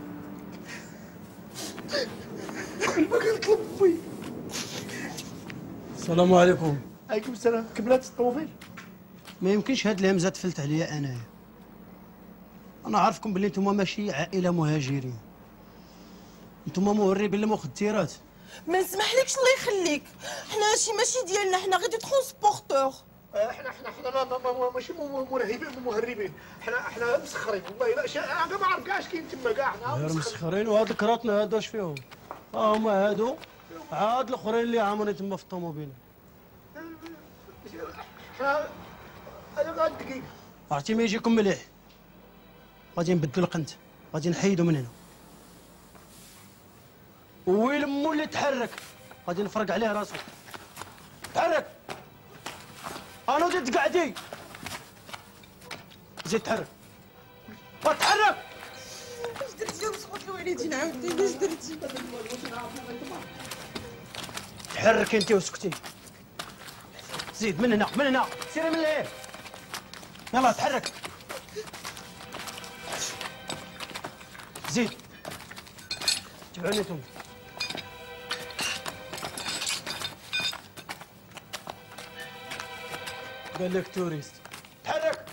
كل ما كنطلب بوي. السلام عليكم. عليكم السلام. كملات الطوموبيل؟ ما يمكنش هاد الهمزه تفلت عليا انايا. انا عارفكم بلي نتوما ماشي عائله مهاجرين، نتوما مهربين المخدرات. ما نسمحلكش الله يخليك، حنا هادشي ماشي ديالنا، حنا غير دي ترونسبورتور. احنا احنا احنا ما ما ما ماشي مرهبين مهربين، احنا احنا مسخرين والله. لا شيء انا ما عرف كاع اش كاين تما كاع. غير مسخرين. وهاد الكراطنا هادو اش فيهم؟ ها هما هادو عاد الاخرين اللي عامرين تما في الطوموبيل. احنا انا غاد دقيقه. عرفتي ما يجيكم مليح غادي نبدلو القنت، غادي نحيدو من هنا. ويل مو اللي تحرك غادي نفرق عليه راسو. تحرك انا ودي تقعدي. زيد تحرك تحرك. اش درتي مسخوط الوالدين عاودتيني؟ اش درتي؟ تحرك انت وسكتي. زيد من هنا من هنا، سيري من العين. يلا تحرك. زيد تبعوني انتم. قال لك توريست. تحرك.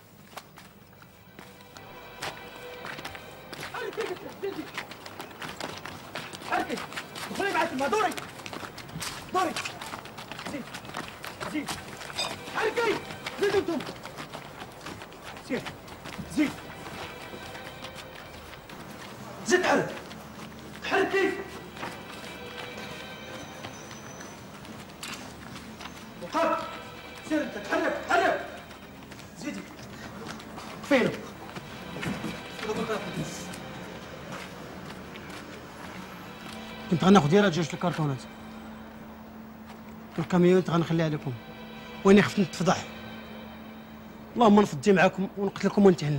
حركي دخلي معاك تما. دوري دوري. زيد زيد حركي. زيد انتم. سير زيد زيد تحرك. حركي. وقف. سير انت تحرك تحرك. زيدي فينو. كنت غناخذ ديالها جوج الكرتونات والكاميونات غنخليها لكم، واني خفت نتفضح. اللهم نفضي معاكم ونقتلكم ونتهنى.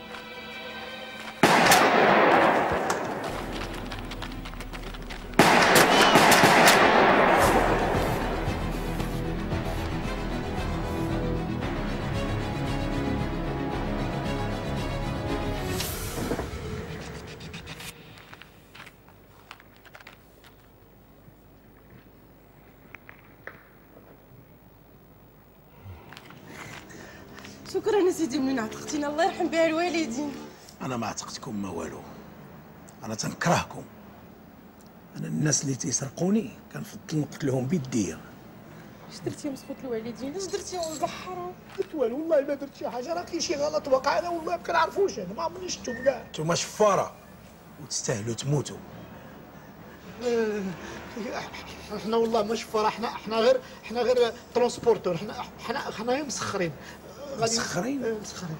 شكرا سيدي منين عتقتينا، الله يرحم بها الوالدين. انا ما عتقتكم ما والو، انا تنكرهكم. انا الناس اللي تيسرقوني كنفضل نقتلهم بيديا. اش درتي مسخوط الوالدين؟ اش درتي ولد الحرام؟ درت والو والله ما درت شي حاجه، راه كاين شي غلط وقع. انا والله ما كنعرفوش، انا ما عمرني شفتهم كاع. نتوما شفاره وتستاهلوا تموتوا. احنا والله ما شفاره، احنا احنا غير احنا غير ترونسبورتور. احنا احنا احنا غير مسخرين. مسخرين؟ مسخرين.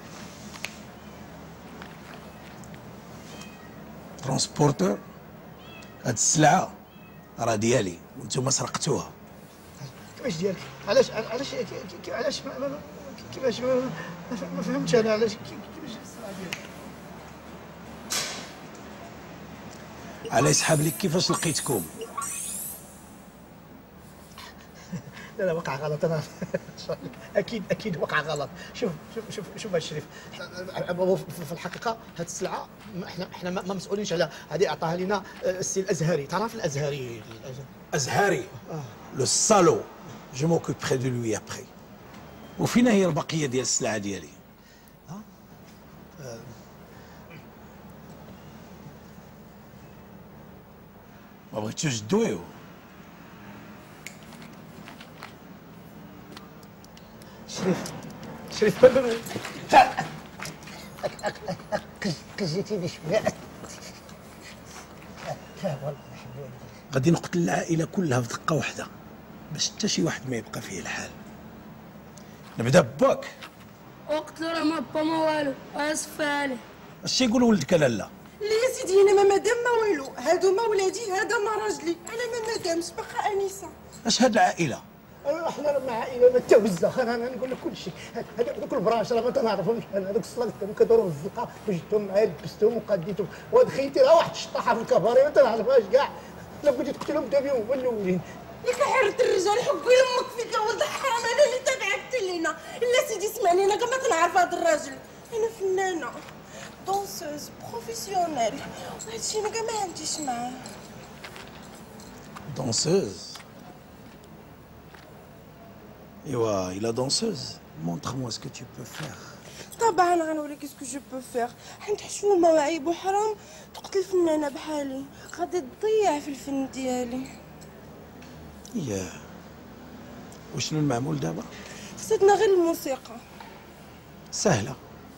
ترونسبورتور؟ هاد السلعه راه ديالي وانتم سرقتوها. كيفاش ديالك؟ علاش علاش علاش كيفاش ما فهمتش انا علاش كيفاش السلعه ديالك؟ على يسحب لك كيفاش لقيتكم. لا لا وقع غلط. انا اكيد اكيد وقع غلط. شوف شوف شوف شوف الشريف، في الحقيقه هذه السلعه احنا احنا ما مسؤولينش عليها. هذه اعطاها لنا السي الازهري. تعرف الازهري؟ ازهري لو سالو. جو موكوبري دو لوي ابخي. وفينا هي البقيه ديال السلعه ديالي؟ ما بغيتوش تدويو؟ شريف شريف كزيتيني شويه. لا والله حبيبي غادي نقتل العائله كلها في دقه واحده باش حتى شي واحد ما يبقى فيه الحال. نبدا باك. وقتلو راه ما با ما والو، اسف عليه. اش يقول ولدك لالا؟ لا يا سيدي انا ما مادام ما والو، هادو ما ولادي، هذا ما راجلي، انا ما مادامش باقا انسه. اش هاد العائله؟ احنا مع عائله ما توزخ. انا نقول لك كل شيء. هذوك البراش راه ما تنعرفهمش انا. هذوك الصلاة كانوا كيدوروا في الزنقه وجدتهم معايا لبستهم وقديتهم. وهاد خيتي راه واحد الشطاحه في الكباري ما تنعرفهاش كاع. الا بغيتي تقتلهم دابا هما الاولين. ياك حرت الرجال حبي لامك فيك يا ولد الحرام. انا اللي تابعت لينا. لا سيدي اسمعني، انا كاع ما تنعرف هذا الراجل. انا فنانه دونسوز بروفيسيونيل، وهادشي انا كاع ما عنديش معاه. دونسوز؟ ايوا إلا دونسوز montre-moi ce que tu peux faire. طبعا غنوريك اسكو جو بو فيغ، حيت حشومه وعيب وحرام تقتل فنانه بحالي، غادي تضيع في الفن ديالي. ياه وشنو المعمول دابا؟ خصتنا غير الموسيقى. سهله.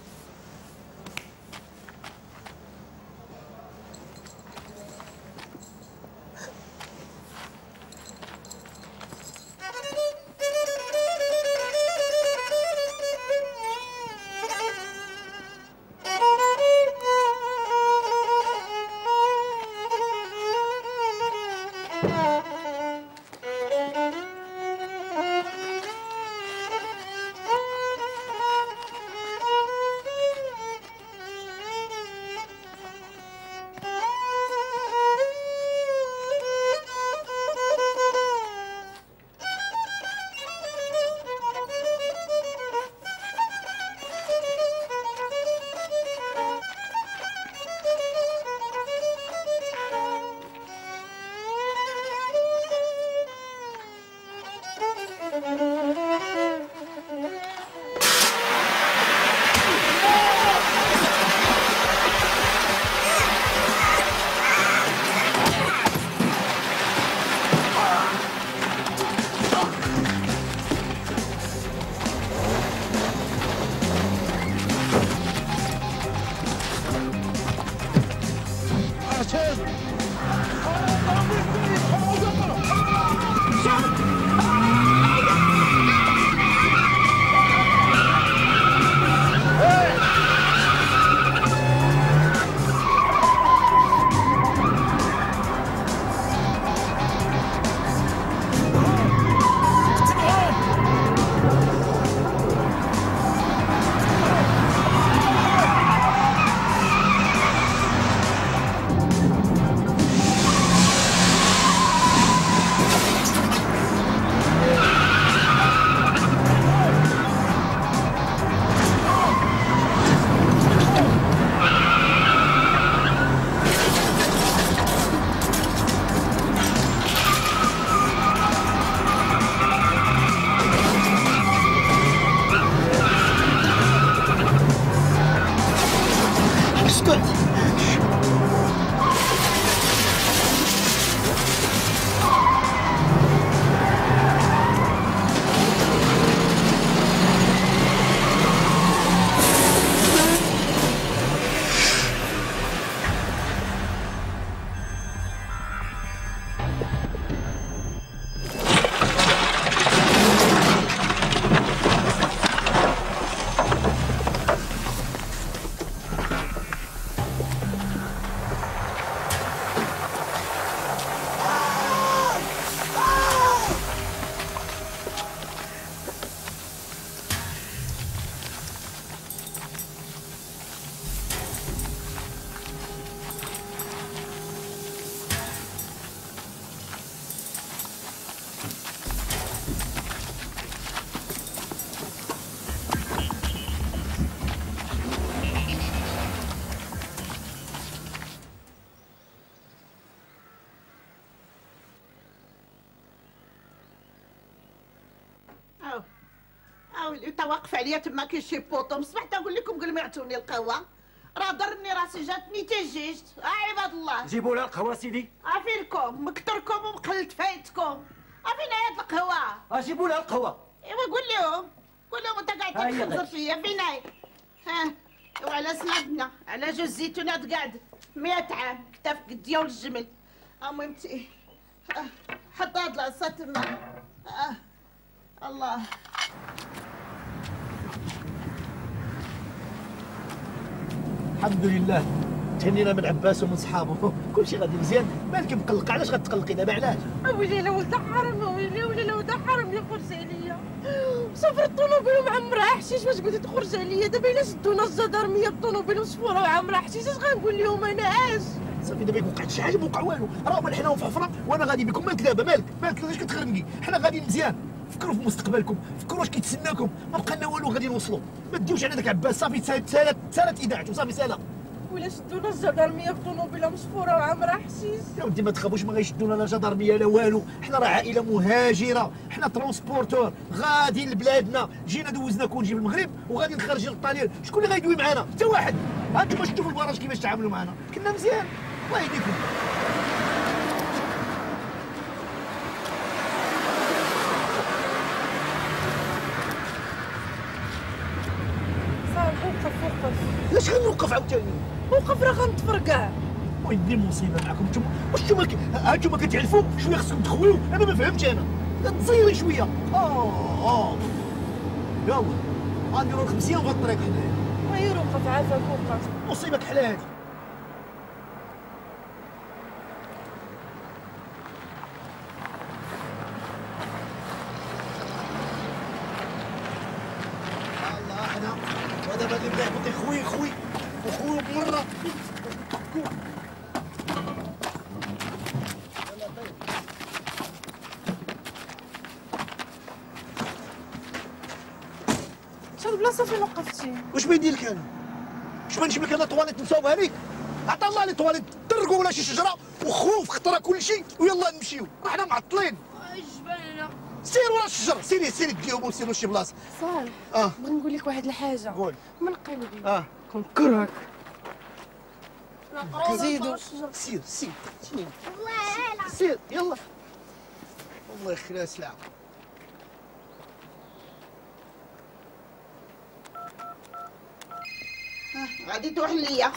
انت واقف عليا تما كاين شي بوطوم، سمحت نقول لكم قبل ما يعطوني القهوه، راه ضرني راسي جاتني تجيجت. اه عباد الله جيبوا لها القهوه سيدي. عافينكم مكتركم ومقلت فايتكم، عافينا هاد القهوه. اه جيبوا لها القهوه. ايوا قول لهم قول لهم انت قاعد تخنزر فيا فينا. ها وعلى سنادنا على جوز زيتونات قاعد مئة عام كتافك الديا والجمل. المهم حط هاد العصا تما. آه. الله الحمد لله تهنينا من عباس ومن صحابه، كلشي غادي مزيان. مالك مقلقه؟ علاش غتقلقي دابا؟ علاش؟ ويلي انا ولد حرام، ويلي ويلي انا ولد حرام اللي خرج عليا. صافي الطوموبيل ومعمرها حشيش، واش قلتي تخرج عليا؟ دابا الا شدونا الجدارميه بالطوموبيل وصفوره وعامرها حشيش، اش غنقول لهم انا؟ اش صافي دابا ما وقعت شي حاجه، ما وقع والو، راه هما حنا في حفره وانا غادي بكم. مالك دابا؟ مالك مالك علاش كتخرمقي؟ حنا غادي مزيان. فكروا في مستقبلكم، فكروا واش كيتسناكم. ما بقى لنا والو غادي نوصلوا. ما ديوش على داك عباس، صافي تسالت تسالت اذاعته، صافي سالا. ولا شدونا الجدرميه في طوموبيله مشفوره وعامره حشيش. يا ودي ما تخافوش، ما غيشدونا لا جدرميه لا والو، حنا راه عائله مهاجره، حنا ترونسبورتور غاديين لبلادنا، جينا دوزنا كونجي في المغرب وغادي نخرجوا للطاليان، شكون اللي غيدوي معانا؟ حتى واحد. ها انتم شفتوا في البراج كيفاش تعاملوا معنا، كنا مزيان الله يهديكم. صافي وقف وقف. علاش غنوقف عاوتاني؟ وقف راه غنتفرقع. ويدي مصيبه معكم انتم، واش انتم ها انتم كتعرفوا شويه خصكم تخويو، انا ما فهمتش انا، تزيري شويه. اه اه يلا غنديروا الخمسين في الطريق حنايا. غير وقف عافاك وقف. مصيبه كحل هادي. الله حنا ودابا اللي بدا يعطي خوي خوي وخويو بمره. شنو البلاصه فين وقفتي؟ واش بيدير لك انا؟ واش ما نجيب لك انا طواليت نساوبها لك؟ عطا الله لي طواليت درقوا ولا شي شجره وخوف خطره كل شيء ويلا نمشيو، راه حنا معطلين. جبالنا. سير ورا الشجر، سيري سيري ديهم وسيروا لشي بلاصه. صالح. اه بغيت نقول لك واحد الحاجه. قول. من قلبي. اه كنكرهك. زيدوا. سير سير سير يلا. والله يخليها سلعه. غادي تروح ليا.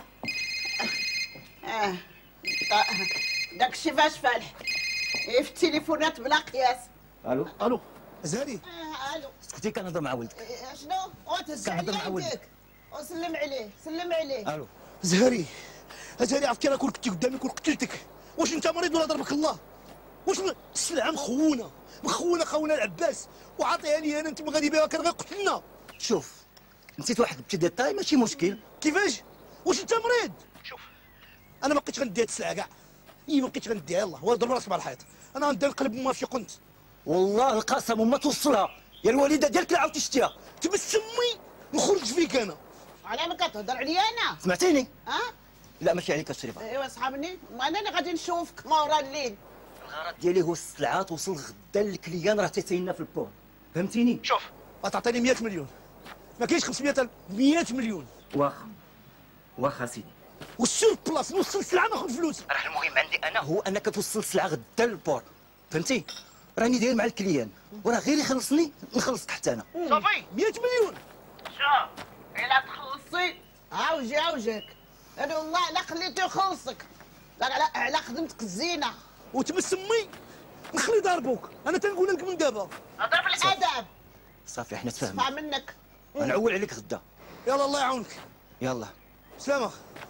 اه داك الشي فاش فالح في التليفونات بلا قياس. الو الو زهري. اه الو سكتي كنهضر مع ولدك. إيه، شنو؟ وتهز كنهضر مع على ولدك. يدك وسلم عليه سلم عليه. الو زهري زهري عرفتي انا كون كنتي قدامي كون قتلتك. واش انت مريض ولا ضربك الله؟ واش السلعه مخونه مخونه خونا العباس وعاطيها لي انا، انت ما غادي بها كان غير قتلنا. شوف نسيت واحد البتي ديتاي ماشي مشكل. كيفاش؟ واش انت مريض؟ شوف انا ما بقيتش غندي هاد السلعه كاع، اي ما بقيتش غنديها. يلاه وضرب راسك مع الحيط، انا غندير نقلب ما في كنت. والله القسم وما توصلها يا الوالده ديالك اللي عاودتي شتيها. تبسم امي نخرج فيك انا. على ما كتهضر عليا انا؟ سمعتيني؟ ها؟ لا ماشي عليك الشريفه. ايوا صحابني وانا اللي غادي نشوفك مورا الليل. الغرض ديالي هو السلعه توصل غدا للكليان، راه تيسينا في البون، فهمتيني؟ شوف غتعطيني مية مليون، ما كاينش خمسمية ألف، مية مليون. واخا واخا سيدي. والسور بلاص نوصل السلعه ناخذ فلوس. راه المهم عندي انا هو انك توصل السلعه غدا للبور، فهمتي؟ راني داير مع الكليان وراه غير يخلصني نخلصك حتى انا. صافي مية مليون. شوف الا تخلصي عاوجي عاوجك، انا والله لا خليته يخلصك، لا على على خدمتك الزينه. وتبسم امي نخلي ضربوك، انا تنقول لك من دابا هضر بالادب. صافي حنا تفاهمنا. اسمع منك. غنعول عليك غدا. يلا الله يعاونك. يلا سلامة.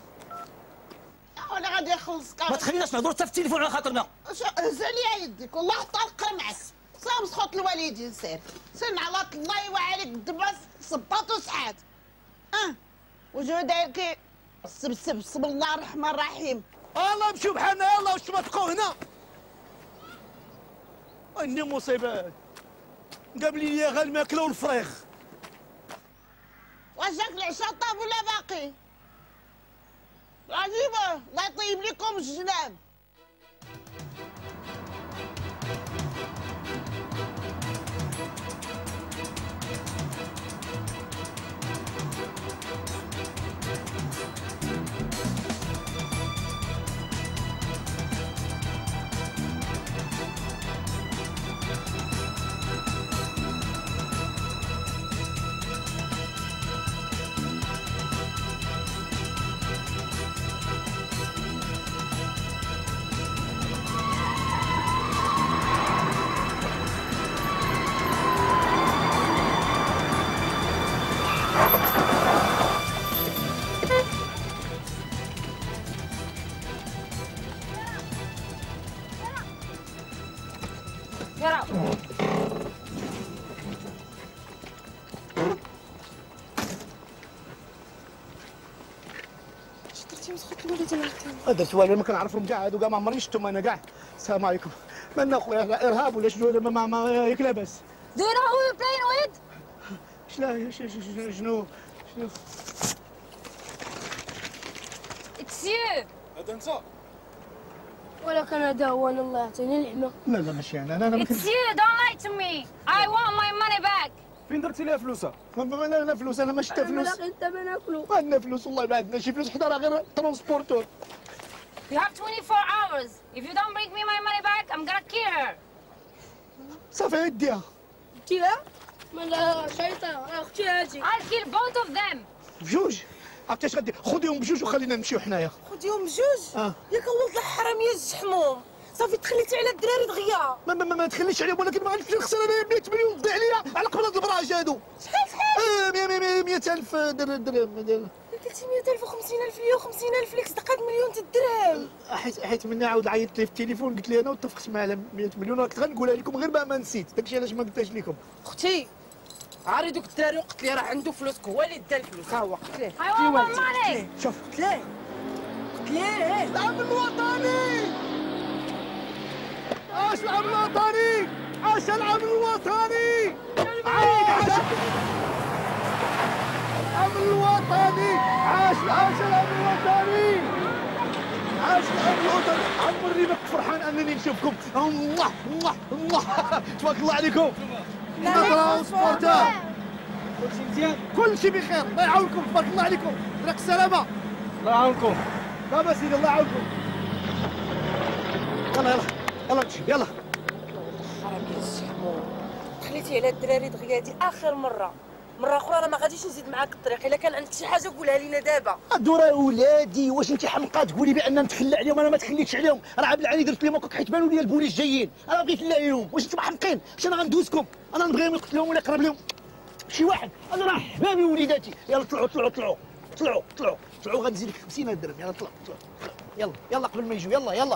ولا غادي يخلصك. ما تخليناش نهضروا حتى في التليفون على خاطرنا. هز عليا يدك والله حتى القرمعس. صام سخط الوالدين سير سير على الله يوعى عليك الدباس صباط وسعات. اه وجو داير كي السبسب بسم الله الرحمن الرحيم. الله نمشيو بحالنا. يلا واش ما تبقاو هنا؟ اني مصيبات قابلين لي غير الماكله والفريخ. واش جاك العشاء طاب ولا باقي؟ عجيبه الله يطيب لكم الجناب. درت والو ما كنعرفهم كاع هادو كاع ما عمرني شفتهم انا كاع. السلام عليكم. مالنا خويا ارهاب ولا شنو؟ ما ما ياك لاباس. دير هو بلاين ويد. شلا شنو شنو It's you. هذا انت. ولكن هذا هو انا الله يعطيني الحمى. لا لا ماشي انا انا ما It's you. Don't lie to me. I want my money back. فين درتي ليها فلوسها؟ ما انا فلوس انا ما شفت فلوس. انا انت ما ناكلو. عندنا فلوس والله ما عندنا شي فلوس حدا راه غير ترونسبورتور. You have twenty-four hours. If you don't bring me my money back, I'm gonna kill her. صافي ديها. ديها؟ مالا شيطان اختي هاجي. I'll kill both of them. بجوج. عرفتي اش غدير؟ خذيهم بجوج وخلينا نمشيو حنايا. خديهم بجوج؟ اه ياك ولد الحراميه الجحموم. صافي تخليتي على الدراري دغيا. ما ما, ما تخليش عليهم ولكن ما غاديش نخسر انا مية مليون تضيع عليا على قبل هاد البراج هادو. شحال شحال؟ اه مية ألف درهم. قلتي مية ألف وخمسين ألف ليا وخمسين ألف ليك صدقات مليون د الدرهم. حيت حيت مني عاود عيطت لي في التليفون قلت لي انا واتفقت معاه على مية مليون راه كنت غنقولها لكم غير ما ما نسيت داكشي علاش ما قلتهاش لكم. اختي عاري دوك الدراري وقلت لي راه عنده فلوس هو اللي دا الفلوس ها هو قلت ليه. I want my money. شوف قلت ليه قلت ليه العمل الوطني. عاش العمل الوطني. عاش العمل الوطني. عاش العمل الوطني. عاش عاش العمل الوطني. عاش العمل الوطني. عمري ما كنت فرحان انني نشوفكم. الله الله الله تبارك الله عليكم. ترونسبورتور. كلشي مزيان؟ كلشي بخير الله يعاونكم تبارك الله عليكم. راك السلامة. الله يعاونكم. بابا سيدي الله يعاونكم. يلا يلا يلا نمشي يلا. حراميه الجحموم خليتي على الدراري دغيا هادي اخر مره. مرة أخرى أنا ما غاديش نزيد معاك الطريق، إلا كان عندك شي حاجة قولها لينا دابا. هادو راه ولادي، واش أنت حمقى تقولي بأن نتخلى عليهم؟ أنا ما تخليتش عليهم، أنا عبد العالي درت لهم هكاك حيت بانوا لي البوليس جايين، أنا بغيت نلاقيهم، واش أنتم حمقين؟ واش أنا غندوزكم؟ أنا نبغيهم يقتلهم ولا يقرب لهم شي واحد، أنا راه حبابي ووليداتي، يلا طلعوا طلعوا طلعوا طلعوا طلعوا طلعوا غنزيد لك خمسين ألف درهم، يلا طلعوا طلعوا يلا يلا قبل ما يجوا يلا يلا.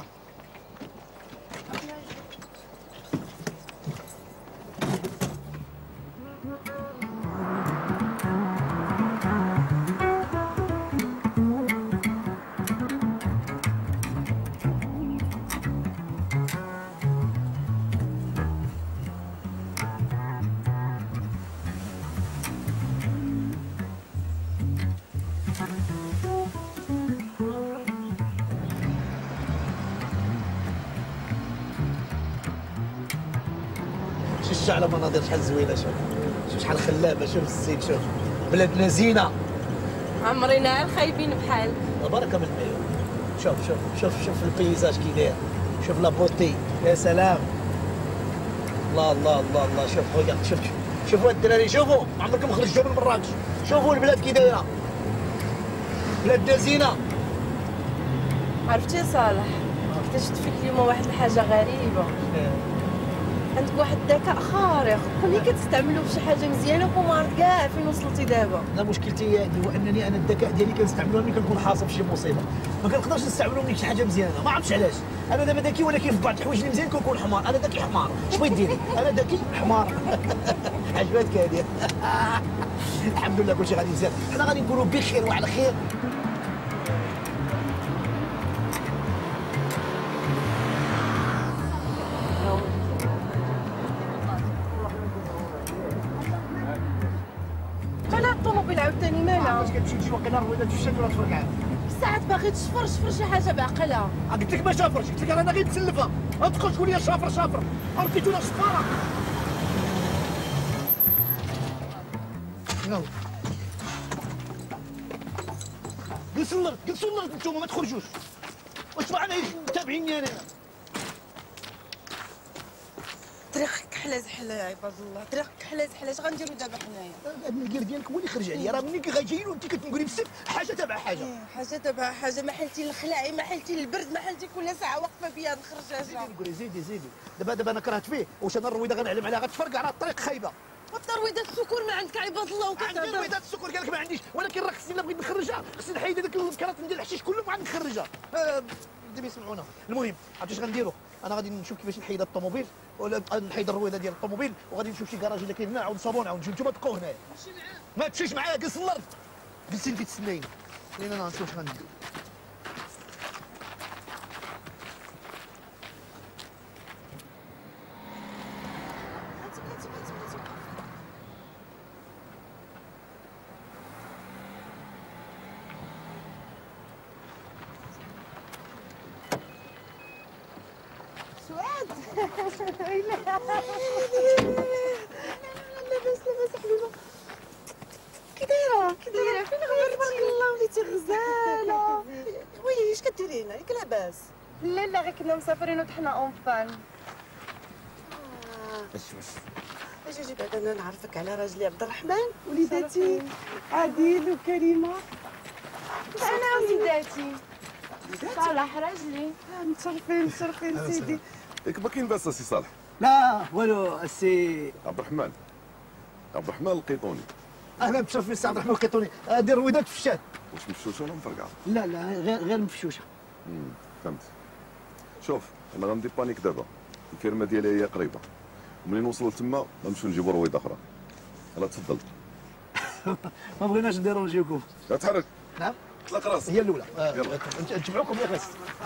شوف على مناظر شحال زوينه، شوف شوف شحال خلابه، شوف الزين، شوف بلادنا زينه. عمرنا الخايبين بحال. بركه من العيون. شوف شوف شوف شوف البيزاج كي داير، شوف لا بوتي، يا سلام. الله الله الله الله، شوف خويا شوف شوفوا الدراري، شوفوا ما عمركم خرجتوا من مراكش، شوفوا البلاد كي دايره. بلادنا زينه. عرفتي صالح، اكتشفت فيك اليوم واحد الحاجه غريبه. عندك واحد الذكاء خارق، كوني كتستعملو في شي حاجه مزيانه وما عرفت كاع فين وصلتي دابا. لا مشكلتي هذه هو انني انا الذكاء ديالي كنستعملوه ملي كنكون حاصل في شي مصيبه، ما كنقدرش نستعملو ملي شي حاجه مزيانه، ما عرفتش علاش. انا دابا ذكي ولكن في بعض الحوايج اللي مزيان كنكون حمار، انا ذكي حمار، اش بغيت ديري؟ انا ذكي حمار. عجبتك هذه؟ الحمد لله كلشي غادي مزيان، حنا غادي نكونوا بخير وعلى خير. الطوموبيل عاوتاني مالها؟ فاش كتمشي تجي وكنا رويده تشد ولا تفرقع؟ ساعات باغي تشفر شفر شي حاجه بعقلها. قلت لك ما شافرش، قلت لك انا غير نسلفها، ما تدخل تقول لي شافر شافر، عرفتيتونا الصفاره. يلا جلسوا الارض جلسوا الارض انتوما ما تخرجوش. واش معنا متابعيني انا؟ طريق كحله زحله يا عباد الله، طريق كحله زحله، اش غنديرو دابا حنايا؟ هاد الملقير ديالك هو اللي خرج عليا، راه منين كيجايين وانت كتقولي بالسيف حاجه تبع حاجه. إيه حاجه تبع حاجه، ما حلتي للخلاعي، ما حلتي للبرد، ما حلتي كل ساعه واقفه بيا هاد الخرجاجه. زيدي نقولي زيدي زيدي، دابا دابا انا كرهت فيه، واش انا الرويضه غنعلم عليها غتفرقع، راه الطريق خايبه. والترويضات السكر ما عندك عباد الله وكتهضر. عندي رويضات السكر قال لك ما عنديش، ولكن راه خصني الا بغيت نخرجها خصني نحيد هذاك الكرات ديال الحشيش كلهم وعاد نخرجها. آه دابا يسمعونا. المهم عرفتي اش غنديروا؟ انا غادي نشوف كيفاش نحيد الطوموبيل ولا نحيد الرويضه ديال الطوموبيل، وغادي نشوف شي كراج اللي كاين هنا، نعاود نصابون نعاود نجيو، نتوما تبقاو هنايا. ما تمشيش معايا، جلس الارض. جلسي انت تسنايني. خلينا انا نشوف اش غندير. لاباس لاباس حبيبه. كي دايره كي دايره فين غير تبارك الله وليتي غزاله. وي اش كديري هنا ياك لاباس؟ لا لا غير كنا مسافرين وطحنا اون بان. واش واش اجي اجي بعد انا نعرفك على راجلي عبد الرحمن وليداتي عادل وكريمه. انا وليداتي صالح راجلي. متشرفين متشرفين سيدي. ياك ما كاين باس سي صالح؟ لا والو السي عبد الرحمن عبد الرحمن القيطوني. اهلا بشرفي السي عبد الرحمن القيطوني. هذه رويدات في الشات. واش مفشوشه ولا مفرقعه؟ لا لا غير غير مفشوشه. امم فهمت. شوف انا غندي بانيك دابا، الفيرما ديالي هي قريبه، ومنين نوصلوا تما غنمشيو نجيبوا رويضه اخرى. يلا تفضل. ما بغيناش نديرونجيوكم. لا تحرك. نعم. اطلق راسك. هي الاولى. يلا نتبعوكم يا بس.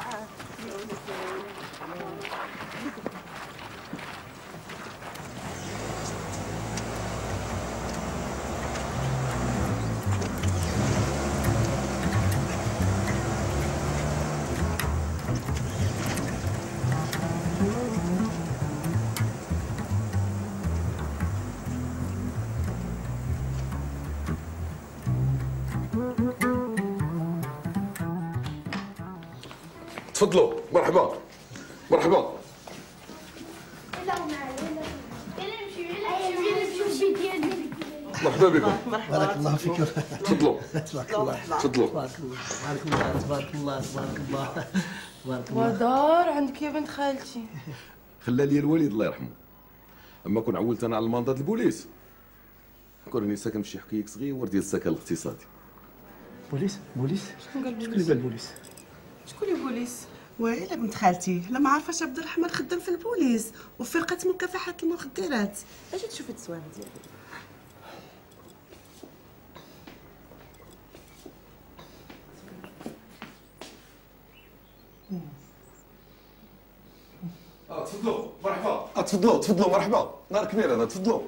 تفضلوا. مرحبا مرحبا. مرحبا بكم. بارك الله فيكم. تفضلوا. تبارك الله. تفضلوا. تبارك الله تبارك الله تبارك الله تبارك الله. ودار عندك يا بنت خالتي. خلى لي الوالد الله يرحمه. اما كون عولت انا على المنضد البوليس كون راني ساكن في شي حكيك صغير ديال السكن الاقتصادي. بوليس بوليس شكون قال شكون اللي قال البوليس؟ شكون البوليس؟ ويلي بنت خالتي لا ما عارفاش عبد الرحمن خدام في البوليس وفي فرقه مكافحه المخدرات. اجي تشوفي التصويره ديالي. اه تفضلوا مرحبا. اه تفضلوا تفضلوا مرحبا. نهار كبير هذا. تفضلوا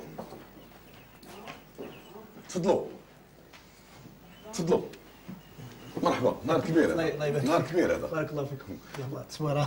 تفضلوا تفضلوا مرحبا. نهار كبير هذا. نهار كبير هذا. بارك الله فيكم. يلا تصويره.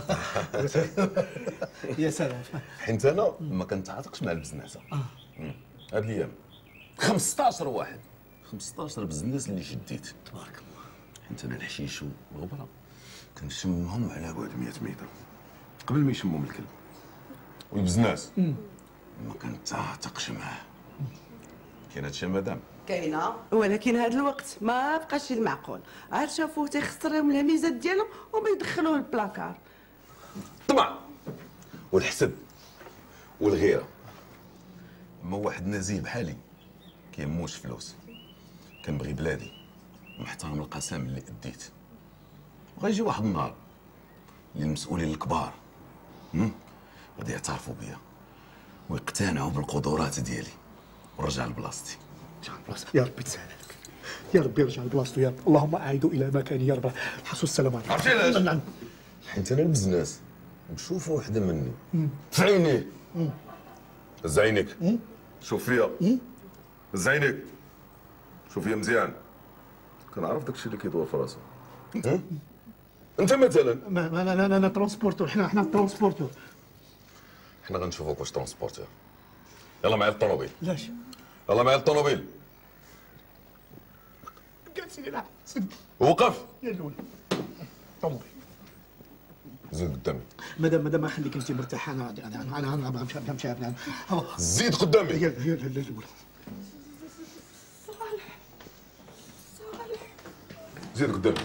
يا سلام. حيت انا ما كنتعاطقش مع البزناسه. هاد الايام خمسطاش واحد خمسطاش بزنس اللي شديت تبارك الله. حيت انا الحشيش والغبره كنشمهم على بعد مية متر قبل ما يشمهم الكلب. والبزناس ما كنتعاطقش معاه. كاين هادشي مدام كاينه ولكن هذا الوقت ما بقاش المعقول. عاد شافوه تيخسر لهم الهميزات ديالهم وما يدخلوه البلاكار. الطمع والحسد والغيره. اما واحد نزيه بحالي كيموش فلوس، كنبغي بلادي ونحترم القسم اللي اديت. وغيجي واحد النهار اللي المسؤولين الكبار غادي يعترفوا بيا ويقتنعوا بالقدرات ديالي ونرجع لبلاصتي. رجع لبلاصتك يا ربي تسهل لك. يا ربي رجع لبلاصتو يا رب. اللهم اعيدوا الى مكانه يا رب. حسوا السلامه. عرفتي علاش؟ نعم. حيت انا البزنس نشوف وحده مني في عيني. هز عينيك شوف فيا. هز عينيك شوف فيا مزيان. كنعرف داكشي اللي كيدور في راسو. انت مثلا ما ما انا انا ترونسبورتور. حنا حنا ترونسبورتور. حنا غنشوفوك واش ترونسبورتور. يلا معايا الطوموبيل. لاش يلا معايا الطوموبيل. جالسين نلعب سد. وقف. يا الاولى طوموبيل. زيد قدامي. مادام مادام ما خليك انت مرتاح. انا انا انا انا غنمشي غنمشي انا. زيد قدامي. هي هي الاولى. صالح صالح زيد قدامي.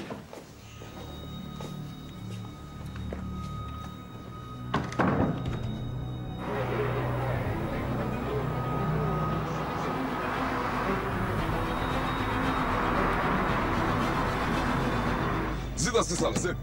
زيد السي صالح زيد.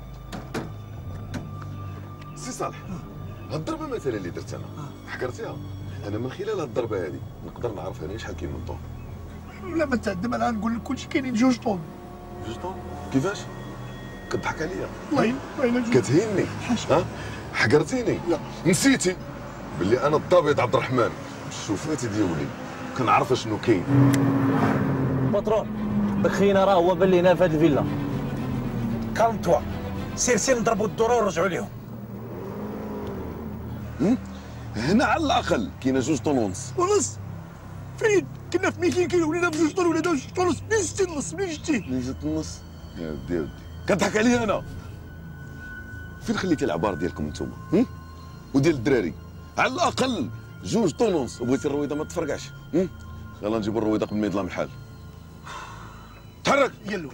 سي صالح هاد الضربه مثلا اللي درت انا حكرتيها. انا من خلال هاد الضربه هادي نقدر نعرف انا شحال كاين من طون. لا ما تعدم. انا نقول لك كلشي كاينين جوج طون. جوج طون؟ كيفاش؟ كتضحك عليا. وين وين جوج؟ كتهيني. ها؟ حقرتيني. لا نسيتي باللي انا الضابط عبد الرحمن الشوفاتي ديالي كنعرف شنو كاين. باترون داك خينا راه هو بان لينا في هاد الفيلا. كالم توا سير سير نضربوا الدوره ونرجعوا ليهم. هنا على الاقل كاينه جوج طن ونص. ونص؟ فين؟ كنا في مئتين كيلو ولينا في جوج طن ولا جوج طن ونص. منين جبتي النص؟ منين جبتي؟ منين جبت النص؟ يا ودي يا ودي كضحك عليا انا. فين خليتي العبار ديالكم انتوما؟ وديال الدراري؟ على الاقل جوج طن ونص، وبغيتي الرويضه ما تفرقعش. يلا نجيبوا الرويضه قبل ما يظلم الحال. تحرك. يلا.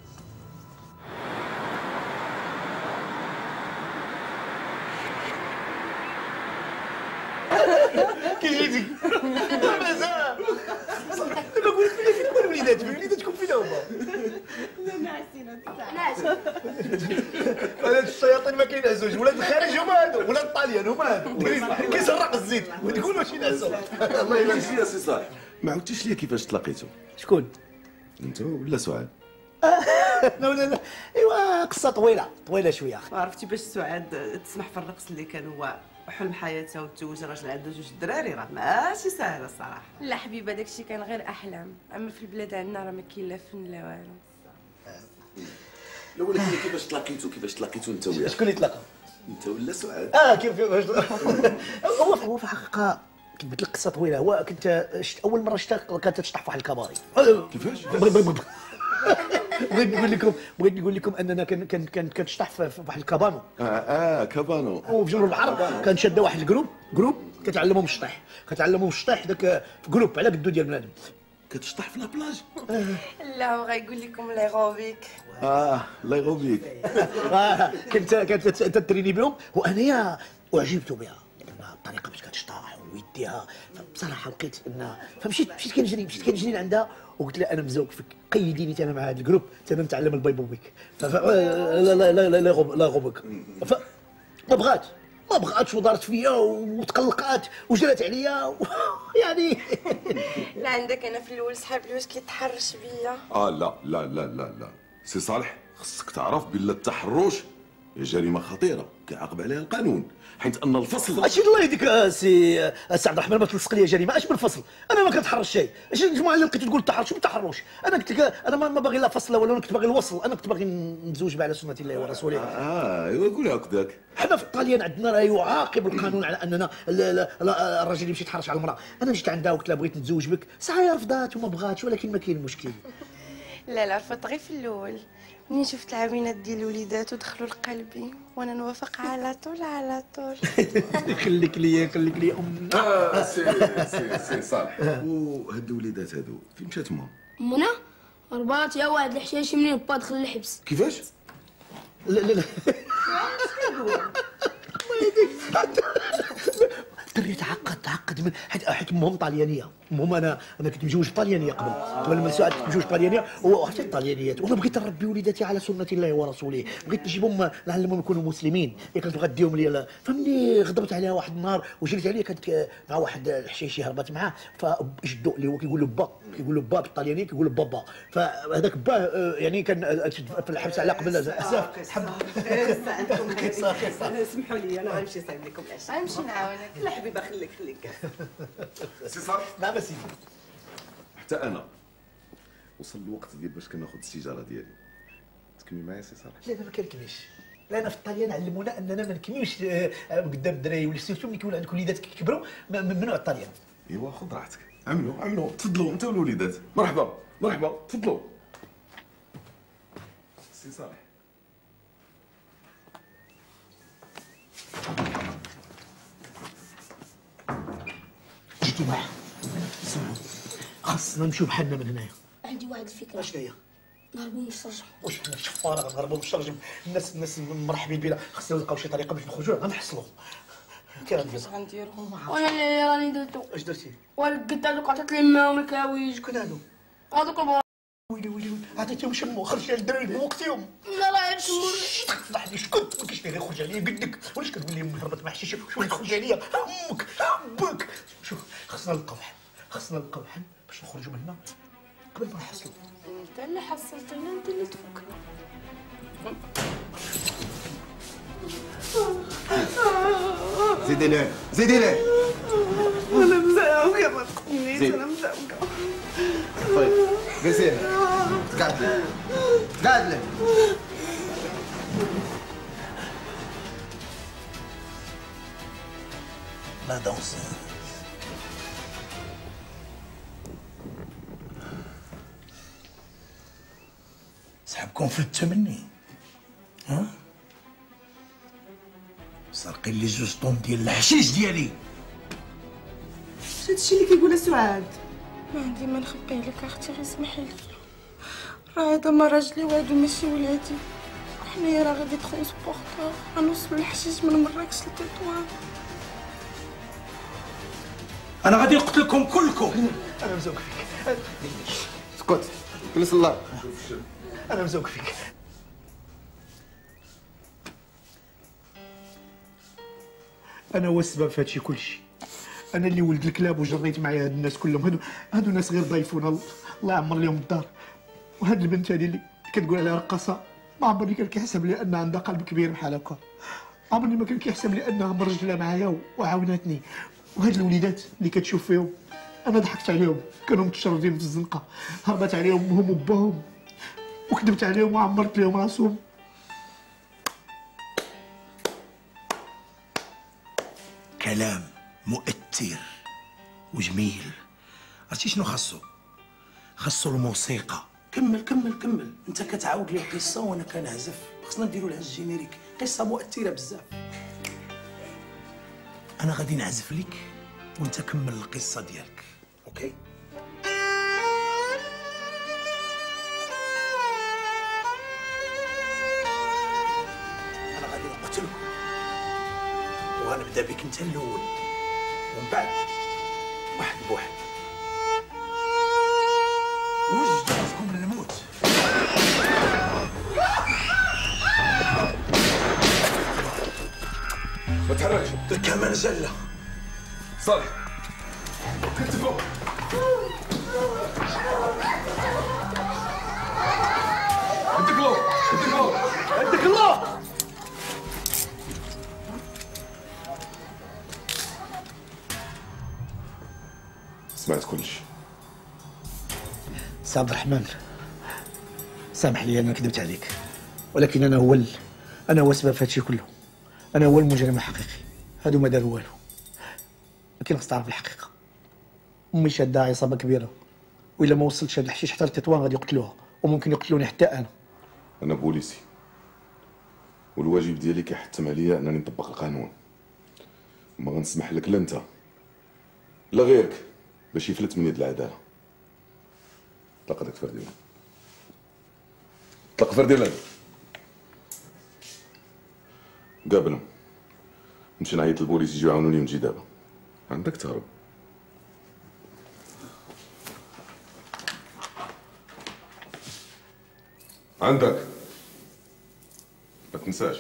كي جيتي؟ مازال. دابا قول لك فين هما الوليدات؟ وليداتكم فين هما؟ لا ناعسين ناعس. ولاد الشياطين ما كينعسوش، ولاد الخارج هما هادو، ولاد الطاليان هما هادو. كيسرق الزيت وتقول واش ينعسوا. الله يبارك فيك يا سي صالح. ما عاودتيش ليا كيفاش تلاقيتوا. شكون؟ انت ولا سعاد؟ لا لا لا ايوا قصه طويله طويله شويه. عرفتي باش سعاد تسمح في الرقص اللي كان هو حلم حياتها وتزوج راجل عنده جوج دراري راه ماشي ساهله الصراحه. لا حبيبه داكشي كان غير احلام، اما في البلاد عندنا راه ما كاين لا فن لا والو. لا ولكن كيفاش تلاقيتوا كيفاش تلاقيتوا انت وياه؟ شكون اللي تلاقى؟ انت ولا سعاد؟ اه كيف كيفاش هو هو في الحقيقه كنت لك قصه طويله. هو كنت شت اول مره شتا كانت تشطح في واحد الكباري. كيفاش؟ بغيت نقول لكم بغيت نقول لكم اننا كان كان كان كنشطح في واحد الكابانو. اه اه كابانو. وفي جنوب البحر كان شاده واحد الجروب جروب كتعلمهم الشطيح كتعلمهم الشطيح داك جروب على قدو ديال بنادم. كتشطح في لابلاج؟ لا هو غايقول لكم ليغوبيك. اه الله يغوبيك. اه كنت كنت تتريني بهم وانايا اعجبت بها الطريقه باش كتشطح ويديها. بصراحه لقيت ان فمشيت مشيت كنجري مشيت كنجري عندها وقلت لها انا مزوق فيك قيديني انا مع هذا الجروب حتى انا نتعلم البيبوبيك. لا لا لا لا لا لا غوبك. ما بغات ما بغاتش ودارت فيا وتقلقات وجرات عليا يعني. لا عندك انا في الاول صحابي واش كيتحرش بيا. اه لا لا لا لا لا سي صالح خصك تعرف بلا التحرش هي جريمه خطيره كيعاقب عليها القانون، حيث ان الفصل. اش الله يهديك سي سي عبد الرحمن ما تلصق لي جريمه. اش بالفصل؟ انا ما كنتحرش شيء. اش الجماعه اللي لقيتو تقول التحرش شو التحرش؟ انا كنت انا ما باغي لا فصل ولا كنت باغي الوصل. انا كنت باغي نتزوج على سنه الله ورسوله. اه ايوا قول هكذاك. حنا في الطاليان عندنا راه يعاقب القانون على اننا الراجل يمشي يتحرش على المراه. انا جيت عندها وقلت لها بغيت نتزوج بك، ساعه رفضات وما بغاتش، ولكن ما كاين مشكل. لا لا رفضت غير في الاول، منين شفت العوينات ديال الوليدات ودخلوا لقلبي وانا نوافق على طول على طول. خليك ليا خليك ليا ام. اه سي سي سي صالح وهاد الوليدات هادو فين مشات امهم؟ منى ربات يا واحد الحشاشي منين با دخل الحبس. كيفاش؟ لا لا لا الدري تعقد تعقد من حيت حيت امهم طاليانيه. امهم انا انا كنت مجوج طاليانيه قبل قبل ما سعاد كنت مجوج طاليانيه وحتى الطاليانيات. وانا بغيت نربي وليداتي على سنه الله ورسوله، بغيت نجيبهم نعلمهم يكونوا مسلمين. هي كانت غديهم لي فمني غضبت عليها واحد النهار وجريت عليها كانت مع واحد الحشيشي هربت معاه فجدو اللي هو كيقول له با كيقول له با بالطاليانيه كيقول له بابا. فهذاك با يعني كان في الحبس على قبل اسف حب. سمحوا لي انا غنمشي نصايب لكم العشاء. غنمشي نعاونك. لا حبيبه خليك خليك. سي صالح. نعم سيدي. حتى انا وصل الوقت ديال باش كناخذ السيجاره ديالي. تكمي معايا سي صالح؟ لا انا ما كنكميش. لا انا في الطاليان علمونا اننا ما نكميوش قدام الدراري ولا سيرتو ملي كيولوا عندك وليدات كيكبروا ممنوع الطاليان. ايوا خذ راحتك. عملوا عملوا تفضلوا انت والوليدات. مرحبا مرحبا تفضلوا. سي صالح. جيتي معاه. خاصنا نمشيو بحالنا من هنايا. عندي واحد الفكره. اش هي؟ نهربوا من الشرجم. واش حنا الشفاره غنهربوا من الشرجم؟ الناس الناس مرحبين بنا، خاصنا نلقاو شي طريقه باش نخرجوا غنحصلوا. كي غندير؟ اش غنديروا؟ وانا اللي راني درتو. اش درتي؟ ولقيت هذوك عطيت لي معاهم الكاويج. شكون هادو؟ هذوك البرا. ويلي ويلي ويلي عطيتيهم شمو خرجتي على الدراري بوقتهم. لا راه شمو. فضحني شكون ما كاينش فيه غير خرج عليا قدك. ولاش كتقول لي هربت مع حشيشه شو تخرج عليا؟ امك امك. شوف خاصنا نلقاو حل خاصنا نلقاو حل باش نخرجوا من هنا قبل ما نحصلوا. انت اللي حصلتنا انت اللي تفكر. زيدي ليه زيدي ليه. انا مزعوقه ما تقتلنيش انا مزعوقه. طيب غسيل تقعد لي تقعد لي. لا دونس صاحبكم في التمني ها سارقين لي جوج طون ديال الحشيش ديالي. هادشي اللي كيقولها سعاد. ما عندي ما نخبيه لك اختي، غير سمحي لي. راه هذا ما راجلي وهادو ماشي ولادي. حنايا راه غادي ترونسبورتور غنوصل الحشيش من مراكش لتطوان. انا غادي نقتلكم كلكم. انا مزوق فيك. اسكت جلس الله. انا مزوق فيك. انا هو السبب في هادشي كلشي. انا اللي ولد الكلاب وجريت معايا هاد الناس كلهم. هادو هادو ناس غير ضيفونا، الله يعمر لهم الدار. وهاد البنت هادي اللي كتقول عليها رقاصه، ما عمرني كان كيحسب لي انها عندها قلب كبير بحال هكا. عمرني ما كان كيحسب لي انها مرجله معايا وعاوناتني. وهاد الوليدات اللي كتشوف فيهم، انا ضحكت عليهم، كانوا متشردين في الزنقه، هربت عليهم امهم وباهم وكذبت عليهم وعمرت لهم راسهم. كلام مؤثر وجميل. عرفتي شنو خاصو؟ خاصو الموسيقى. كمل كمل كمل، انت كتعاود لي القصه وانا كنعزف. خصنا نديرو لها الجينيريك، قصه مؤثره بزاف. انا غادي نعزف لك وانت كمل القصه ديالك، اوكي؟ انا غادي نقتلكم وغنبدا بك انت الاول ومن بعد واحد بواحد. واش جاتكم من الموت؟ ما تحركش. كمان زله. صالح كتفوا. عندك الله عندك الله عندك الله. سمعت كلشي. سي عبد الرحمن، سامح لي انا كذبت عليك، ولكن انا هو ال... انا هو السبب في هادشي كله. انا هو المجرم الحقيقي. هادو ما داروا والو، ولكن خصك تعرف الحقيقه. امي شاده عصابه كبيره، والا ما وصلتش هاد الحشيش حتى لتطوان غادي يقتلوها، وممكن يقتلوني حتى انا. انا بوليسي، والواجب ديالي كيحتم عليا انني نطبق القانون. ما غنسمح لك لا انت لا غيرك باش يفلت من يد العداله. طلق هذاك فرديلان، طلق فرديلان. قابلهم، نمشي نعيط للبوليس يجيو يعاونوني ونجي دابا. عندك تهرب. عندك ما تنساش.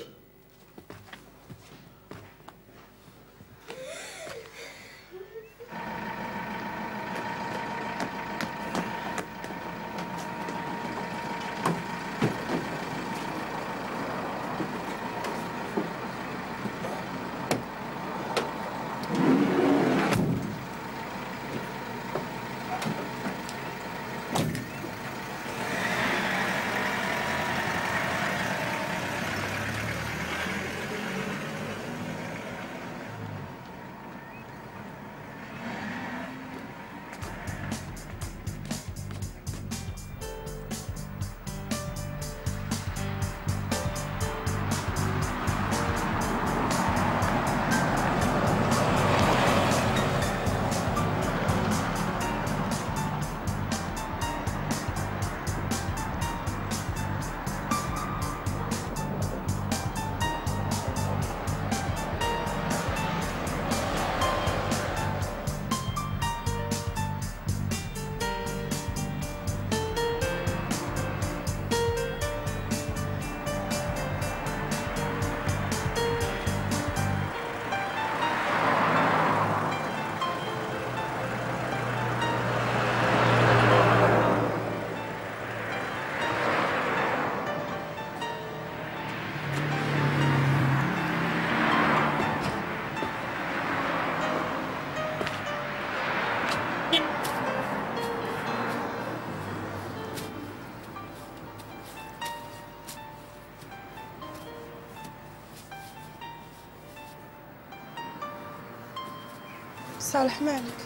صالح مالك؟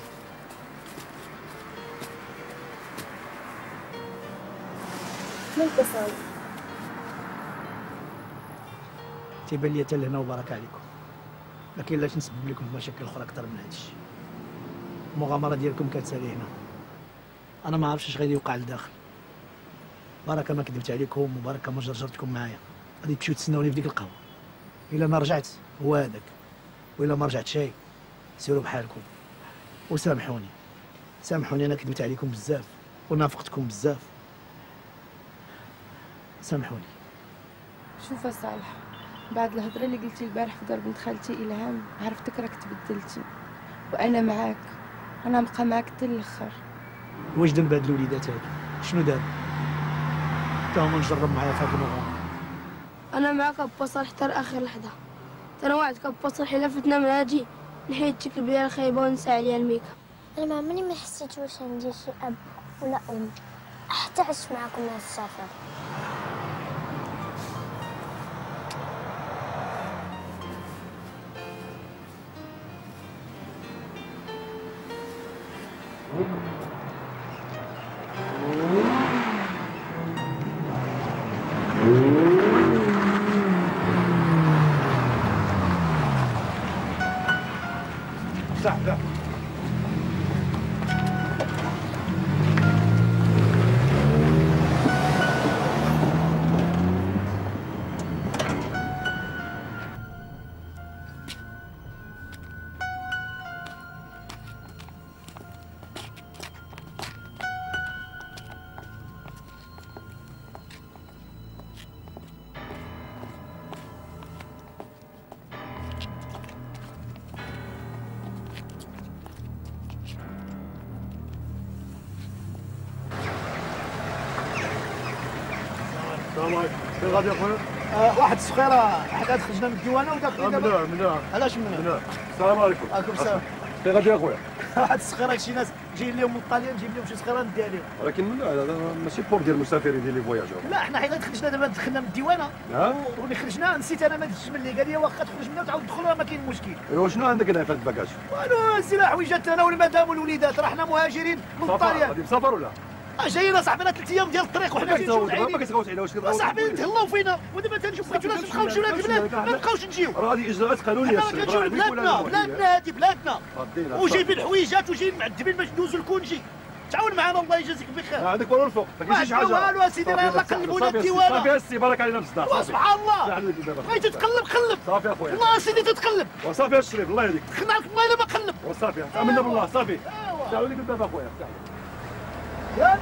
مالك يا صالح؟ تيبان لي حتى لهنا وبارك عليكم، ما كاين لاش نسبب لكم مشاكل اخرى اكثر من هادشي. المغامره ديالكم كتسالي هنا، انا ما عرفتش اش غادي يوقع لداخل. بركه ما كذبت عليكم وبركه ما جرجرتكم معايا، غادي تمشيو تسناوني في ديك القهوه. الا ما رجعت هو هذاك، والا ما رجعت شي سيروا بحالكم. وسامحوني سامحوني انا كذبت عليكم بزاف ونافقتكم بزاف، سامحوني. شوف يا صالح، بعد الهضره اللي قلتي البارح في دار بنت خالتي الهام عرفتك راك تبدلتي، وانا معاك، انا نبقى معاك حتى الاخر. واش ذنب هاد الوليدات هادو؟ شنو داروا؟ تا هما نجرب معايا في هاد المغامره. انا معاك ابا صالح حتى لاخر لحظه. انا وعدك ابا صالح الا فتنا من هادي نحيد شكل بلي الخايبه ونسى عليها الميكا. انا ما عمري ما حسيت واش عندي شي اب ولا ام حتى عشت معاكم هاد السفر. صح. السلام عليكم، فين غادي اخويا؟ آه واحد الصغيره حداد خرجنا من الديوانه وداك ممنوع ممنوع. علاش ممنوع؟ ممنوع. السلام عليكم. عليكم السلام. فين غادي اخويا؟ واحد الصغيره شي ناس جايين لهم من الطاليان نجيب لهم شي صغيره نديها لهم. ولكن ممنوع، هذا ماشي بور ديال المسافرين ديال لي فواياجور. لا حنا حيت خرجنا دابا دخلنا من الديوانه وملي خرجنا نسيت انا ما دزتش من اللي قال لي واخا تخرج منها وتعاود تدخل راه ما كاين مشكل. ايوا شنو عندك هنا في هذا الباكاج؟ والو سي حويجات انا والمدام والوليدات، راه حنا مهاجرين من الطاليان. غادي مسافر ولا؟ اه جايين اصاحبي انا ثلاث ايام ديال الطريق وحنا جايين نشوفوا العينين. ما كتغوت علينا واش كتغوت؟ اصاحبي تهلاو فينا ودابا تنشوف بغيتو نبقاو نمشيو لهاد البلاد ما نبقاوش نجيو. راه هذه اجراءات قانونيه. حنا كنمشيو لبلادنا، بلادنا هادي بلادنا. وجايبين حويجات وجايين معذبين باش ندوزو الكونجي. تعاون معنا الله يجازيك بخير. عندك والو الفوق، ما كاينش شي حاجه. والو اسيدي راه يلاه قلبونا الديوانه. صافي السي بارك علينا بصداع. سبحان الله. بغيتي تقلب قلب. صافي اخويا. والله اسيدي تتقلب. وصافي الشريف الله يهديك. دخلنا لك والله الا ما قلب. وصافي تامنا بالله صافي. تعاوني قدام اخويا. ياك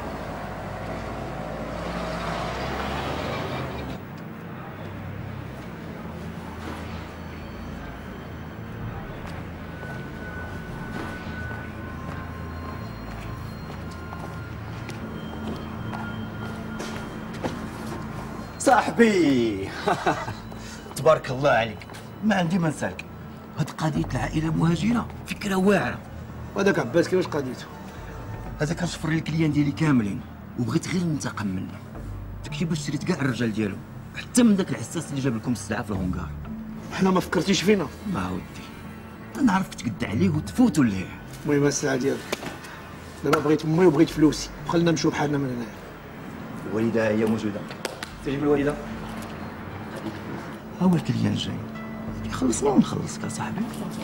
صاحبي تبارك الله عليك، ما عندي ما نسالك. هاد قضية العائلة المهاجرة فكرة واعرة. وهذاك عباس كيفاش قضيته؟ هذا كان شفر لي الكليان ديالي كاملين وبغيت غير ننتقم منه. داكشي باش شريت كاع الرجال ديالو، حتى من داك الحساس اللي جاب لكم السلعة في الهونغار. حنا ما فكرتيش فينا؟ ما ودي انا عرفت تقد عليه وتفوتوا ليه. المهم السلعة ديالك دابا بغيت امي وبغيت فلوسي وخلينا نمشيو بحالنا من هنايا. الوالدة هي موجودة، تجيب الوالدة. ها هو الكليان جاي، يخلصنا ونخلصك يا صاحبي.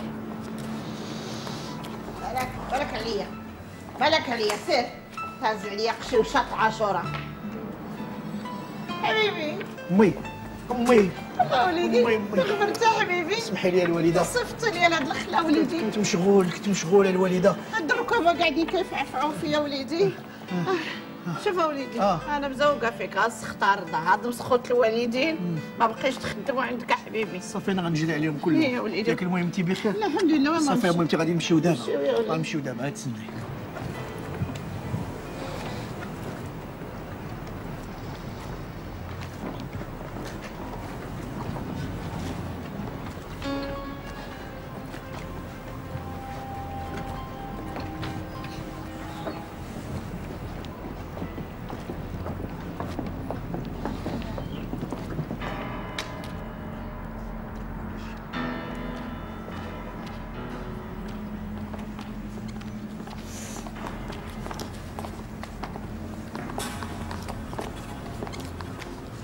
بالك بالك عليا بالك عليا سير هاز عليا قشي وشط عاشوره. حبيبي امي امي الله وليدي تغبرت حبيبي. اسمحي لي الوالده، صفتي لي على هاد الخلا وليدي. كنت مشغول كنت مشغول الوالده. هاد الركبه قاعدين كيفعفعوا فيا وليدي. شوف وليدي آه. انا مزوقه فيك هاز اختار هاد مسخوت الوالدين ما بقيش تخدموا عندك حبيبي. صافي انا غنجري عليهم كلهم. إيه يا وليدي. ياك المهم انت بخير؟ لا الحمد لله. صافي المهم انت غادي نمشيو دابا. نمشيو يا وليدي. غنمشيو دابا تسناي.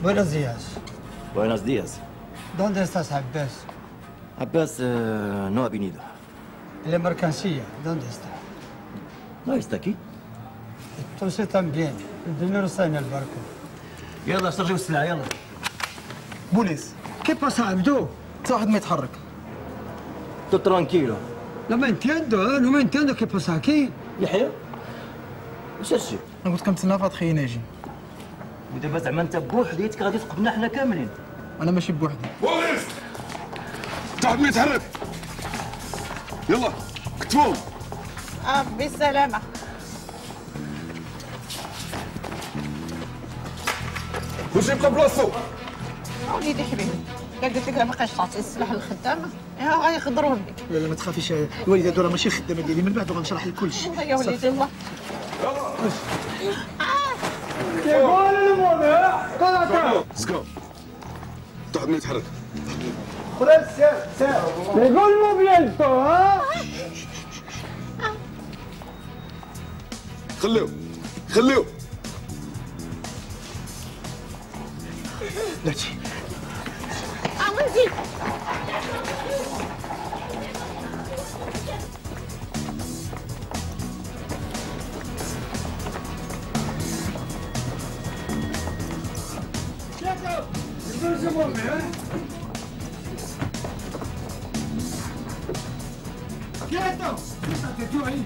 Buenos días. Buenos días. ¿Dónde estás, Abbas? Abbas eh, no ha venido. La mercancía, ¿dónde está? No está aquí. Entonces también. El dinero está en el barco. يلا استرجعوا السلعة يلا. بوليس كيف pasa, Abdo? واحد ما يتحرك. Tú tranquilo. No me entiendo, ¿eh? No me entiendo qué pasa aquí. يحيى واش هادشي؟ انا قلت لكم تسنى فات خي ناجي. ودابا زعما انت بوحديتك غادي تقبنا حنا كاملين. انا ماشي بوحدي. بوليس واحد ما يتحرك. يلا كتبوهم. اه بالسلامة. كلشي يبقى بلاصتو. وليدي حبيبي قال قلت لك ما بقاش تعطي السلاح للخدامة ها غيخضروا لك. لا لا ما تخافيش الوالده دورة ماشي خدامه ديالي من بعد غنشرح لك كلشي. يا وليدي الله. سكو واحد ما يتحرك. Segundo viento, ¿ah? خليو خليو. لا تجي. عمرتي. ¡Quieto! ¡Quítate tú ahí!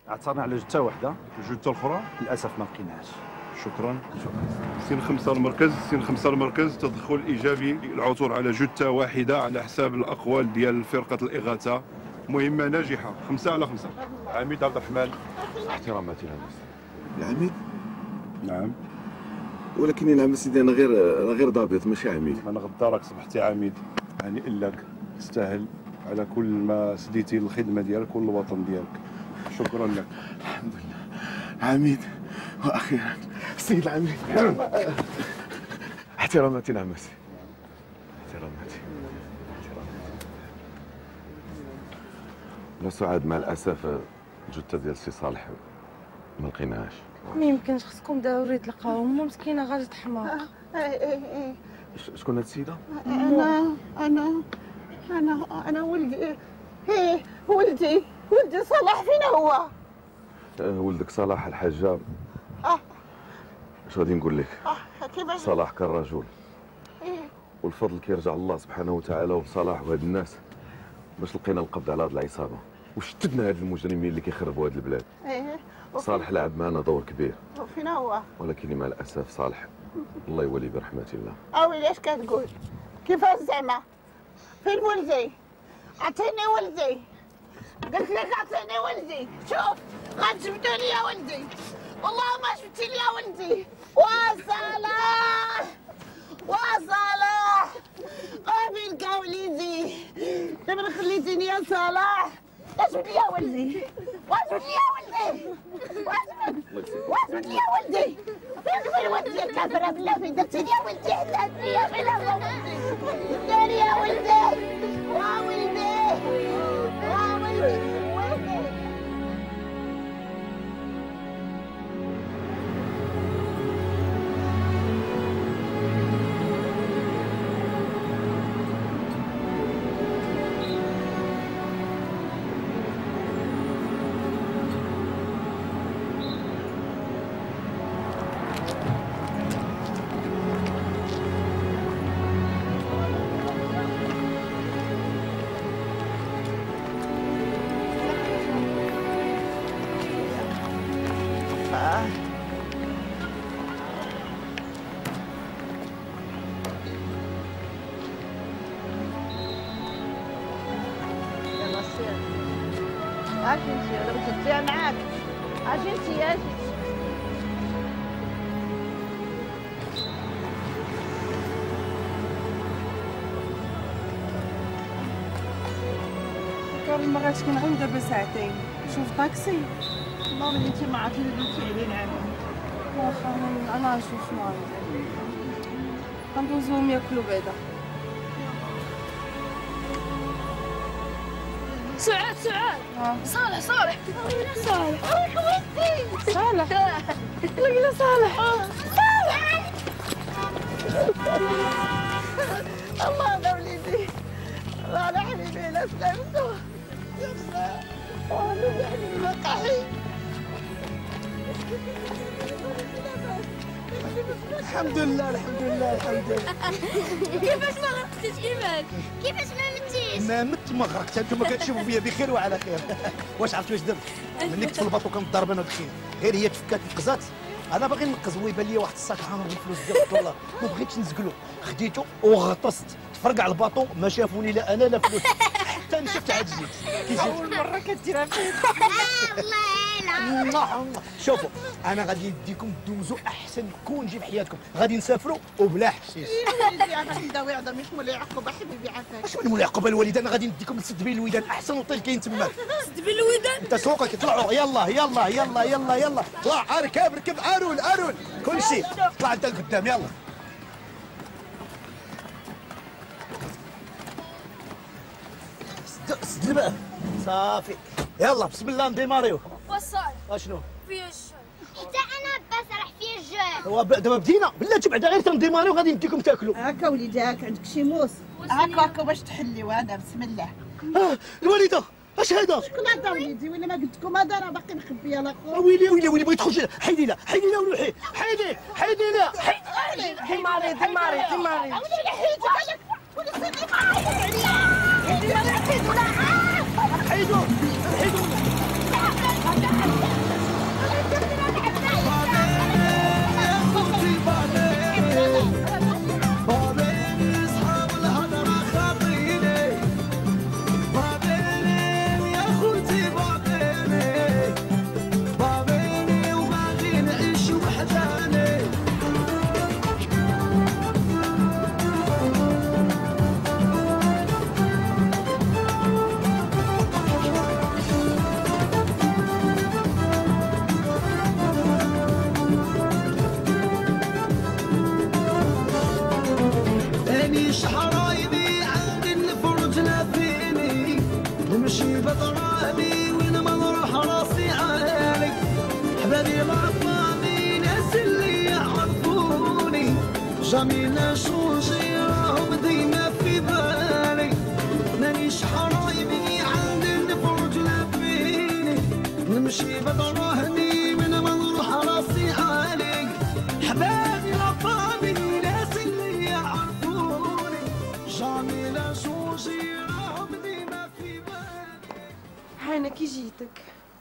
عثرنا على جثه واحده، الجثه الاخرى للاسف ما لقيناهاش. شكرا. شكرا. سين خمسة المركز، سين خمسة المركز، تدخل ايجابي العثور على جثه واحده على حساب الاقوال ديال فرقه الاغاثه. مهمه ناجحه. خمسة على خمسة. عميد عبد الرحمن. احتراماتي للناس. العميد؟ نعم. ولكن العم سيدي انا غير انا غير ضابط ماشي عميد. انا غدا راك صبحتي عميد، يعني لك تستاهل على كل ما سديتي الخدمه ديالك والوطن ديالك. شكرا لك. الحمد لله. عميد واخيرا السيد العميد. احتراماتي لعمتي. احتراماتي. لا سعاد مع الاسف الجثه ديال السي صالح ما لقيناهاش. ما يمكنش، خصكم ضروري تلقاو، امه مسكينه غادي تحماق. ايه ايه ايه شكون هاد السيده؟ انا انا انا انا ولدي. ايه ولدي ولدي صلاح فين هو؟ أه ولدك صلاح الحاجه. اه اش غادي نقول لك؟ اه كيفاش؟ صلاح كان رجل، ايه والفضل كيرجع الله سبحانه وتعالى وصلاح وهاد الناس باش لقينا القبض على هاد العصابه وشتدنا هاد المجرمين اللي كيخربوا هاد البلاد. ايه صالح لعب معنا دور كبير، وفين هو؟ ولكن مع الاسف صالح الله يولي برحمه الله. اويلي اش كتقول؟ كيفاش زعما؟ فين ولدي؟ عطيني ولدي، قلت لك عطيني ولدي. شوف غتجبدوا لي ولدي، والله ما جبتي لي ولدي. وصلاح وصلاح فين كا وليدي؟ دابا خليتيني يا صلاح. واجبد لي ولدي، واجبد لي ولدي، واجبد واجبد لي ولدي. فين ولدي يا كافره بالله؟ فين درتي لي ولدي؟ حلاتني يا بلا ولدي، داري يا ولدي. وا ولدي وا ولدي ولدي. اجي انتي انا بغيت نطيع معاك. اجي انتي اجي. كار المرات كنعوم دابا ساعتين. شوف طاكسي. والله اللي انتي ما عرفتي اللي درتي علينا عامل. واخا انا نشوف شنو غندير. غندوزوهم ياكلوا بعدا. سعاد سعاد صالح صالح صالح حبيبتي صالح لقينا صالح صالح. الله انا وليدي، الله على حبيبي لا سلامته. يلا والله حبيبي ما قاعد. الحمد لله الحمد لله الحمد لله. كيفاش ما غرقتيش ايمان؟ كيفاش ما متيش؟ ما مت ما غرقت، انتم كتشوفوا فيا بخير وعلى خير. واش عرفت واش درت؟ ملي كنت في الباطو كنضرب انا ودخين، غير هي تفكات نقزات. انا باغي نقز ويبان لي واحد الصاك عامر بالفلوس ديال والله ما بغيتش نزقلو، خديته وغطست تفرقع الباطو، ما شافوني لا انا لا فلوس حتى انا شفت عاد جيت. اول مره كديرها فيا. الله شوفوا انا غادي نديكم دوزوا احسن كون جي في حياتكم، غادي نسافروا وبلا حشيش. وليدي انا نداوي عظمي مش مولاي يعقوب حبيبي عافاك. اش من مولاي يعقوب الوالد؟ انا غادي نديكم لسد بين الويدان، احسن اوتيل كاين تما. سد بين الودان؟ انت سوقك طلعوا يلا يلا يلا يلا يلا طلع اركب ركب ارول ارول كل شيء طلع انت لقدام يلا. سد سد بقى صافي يلا بسم الله نديماريو. وصال اشنو؟ فيا الشر. حتى انا بس راح فيه الجوع. هو دابا بدينا بلاتي بعدا غير تنديماريو غادي نديكم تاكلوا. هاكا وليدي هاك عندك شي موس. هاكا هاكا باش تحلي وهذا بسم الله. اه الوالده اش هذا؟ شكون هذا وليدي؟ ولا ما قلت لكم هذا راه باقي مخبيه لاخر. ويلي ويلي ويلي بغيت تخرج حيدي لا حيدي لا ولوحي حيدي حيدي لا ديماري ديماري ديماري. حيدو حيدو حبابي لافامي ناس اللي يعرفوني جامي نشوجي راهم ديما في بالي مانيش حرايبي عندي نفرج لفيني نمشي بدراهني من ما نروح راسي عالي حبابي لافامي ناس اللي يعرفوني جامي نشوجي راهم ديما في بالي. هانا كي جيتك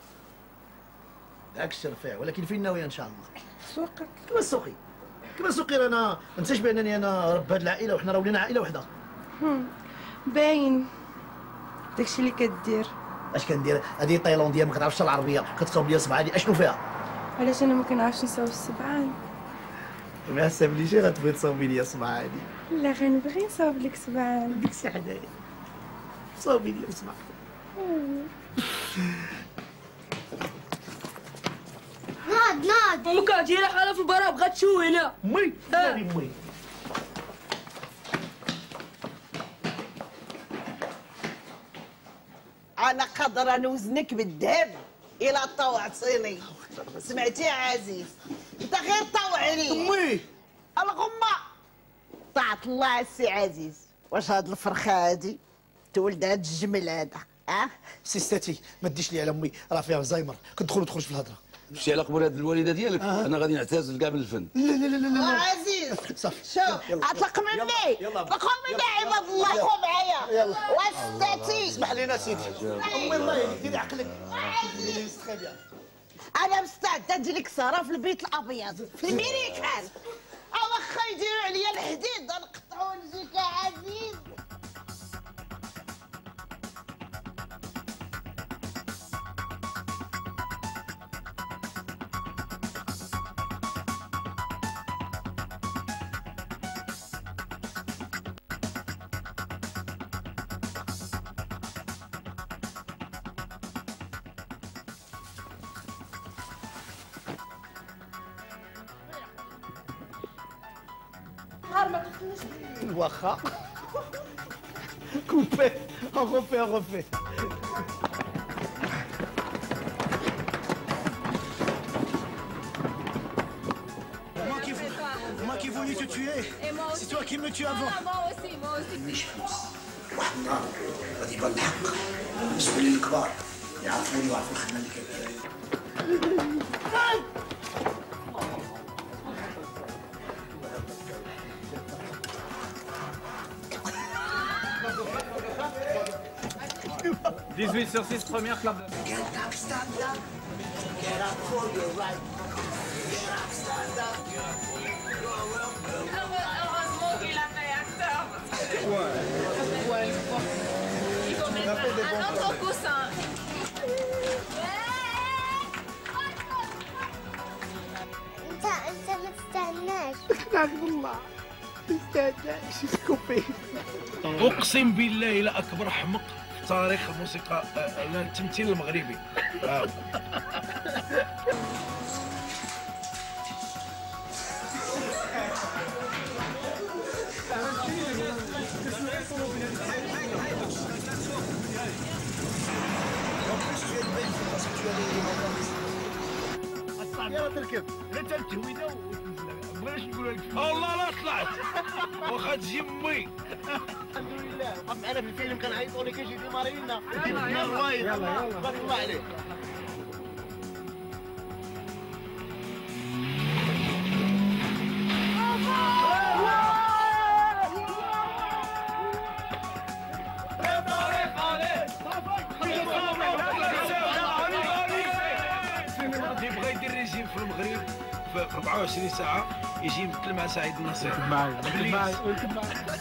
داك الشرفيع ولكن فين ناوية ان شاء الله؟ سوقك كما سوقي كما سوقي رانا ما تنساش بانني انا رب هاد العائله وحنا راه ولينا عائله وحده. هم، باين داكشي اللي كدير. اش كندير؟ هذه تايلانديه ما كتعرفش العربيه كتصاوب لي صبعاني اشنو فيها؟ علاش انا ما كنعرفش نصاوب السبعان؟ ما حسبليش غتبغي تصاوبي لي صبعاني. لا غنبغي نصاوب لك سبعان. ديك الساعه حدايا صاوبي لي صبعاني. ناض ناض امك ديالها حاله في البرا بغات تشوينا. مي هذه مي انا قادره نوزنك بالذهب الى طوعتيني. سمعتي يا عزيز؟ انت غير طوعني. امي الغمه طاعت الله السي عزيز. واش هاد الفرخه هادي تولد هاد الجمل هذا؟ اه سيستاتي ما تديش لي على امي راه فيها زهايمر كتدخل وتخرج في الهضره. مشي على قبر هاد الوالده ديالك آه. انا غادي نعتزل كاع من الفن. لا لا لا لا لا عزيز صافي شوف اطلق مني اطلقوا مني عباد الله خو معايا. وستاتي اسمح لينا سيدي امي الله يهدي عقلك. انا مستعده نجي لك سهره في البيت الابيض في الميريكان. او واخا يديروا عليا الحديد نقطعوا نجيك يا عزيز. واخا كوبي on refait on refait. Moi qui moi qui voulais te tuer. C'est toi qui me tues avant. moi aussi moi aussi. مش فلوس واحد النهار غادي يبان الحق بالنسبه للكبار يعرفوني ويعرفوا الخدمه اللي كندير. dix-huit sur six, première clap. Get up, stand up. Get up for your right. Get up, stand up. Heureusement qu'il a fait acteur. Ouais. Ouais, je crois. Il faut mettre un autre coussin. انت انت ما تستناش. نعم والله ما تستناش سكوبي. اقسم بالله الى اكبر حمق في تاريخ الموسيقى التمثيل المغربي. يلا تركب لا تنتوينا بغيناش نقولها لك والله لا طلعت واخا تجي امي. الحمد لله وقف معنا في الفيلم كنعيطوا لك اجي ديما رينا ديما الروايد بارك الله عليك. اللي بغى يدير ريجيم في المغرب في أربعة وعشرين ساعة يجي يمثل مع سعيد النصير. معايا معايا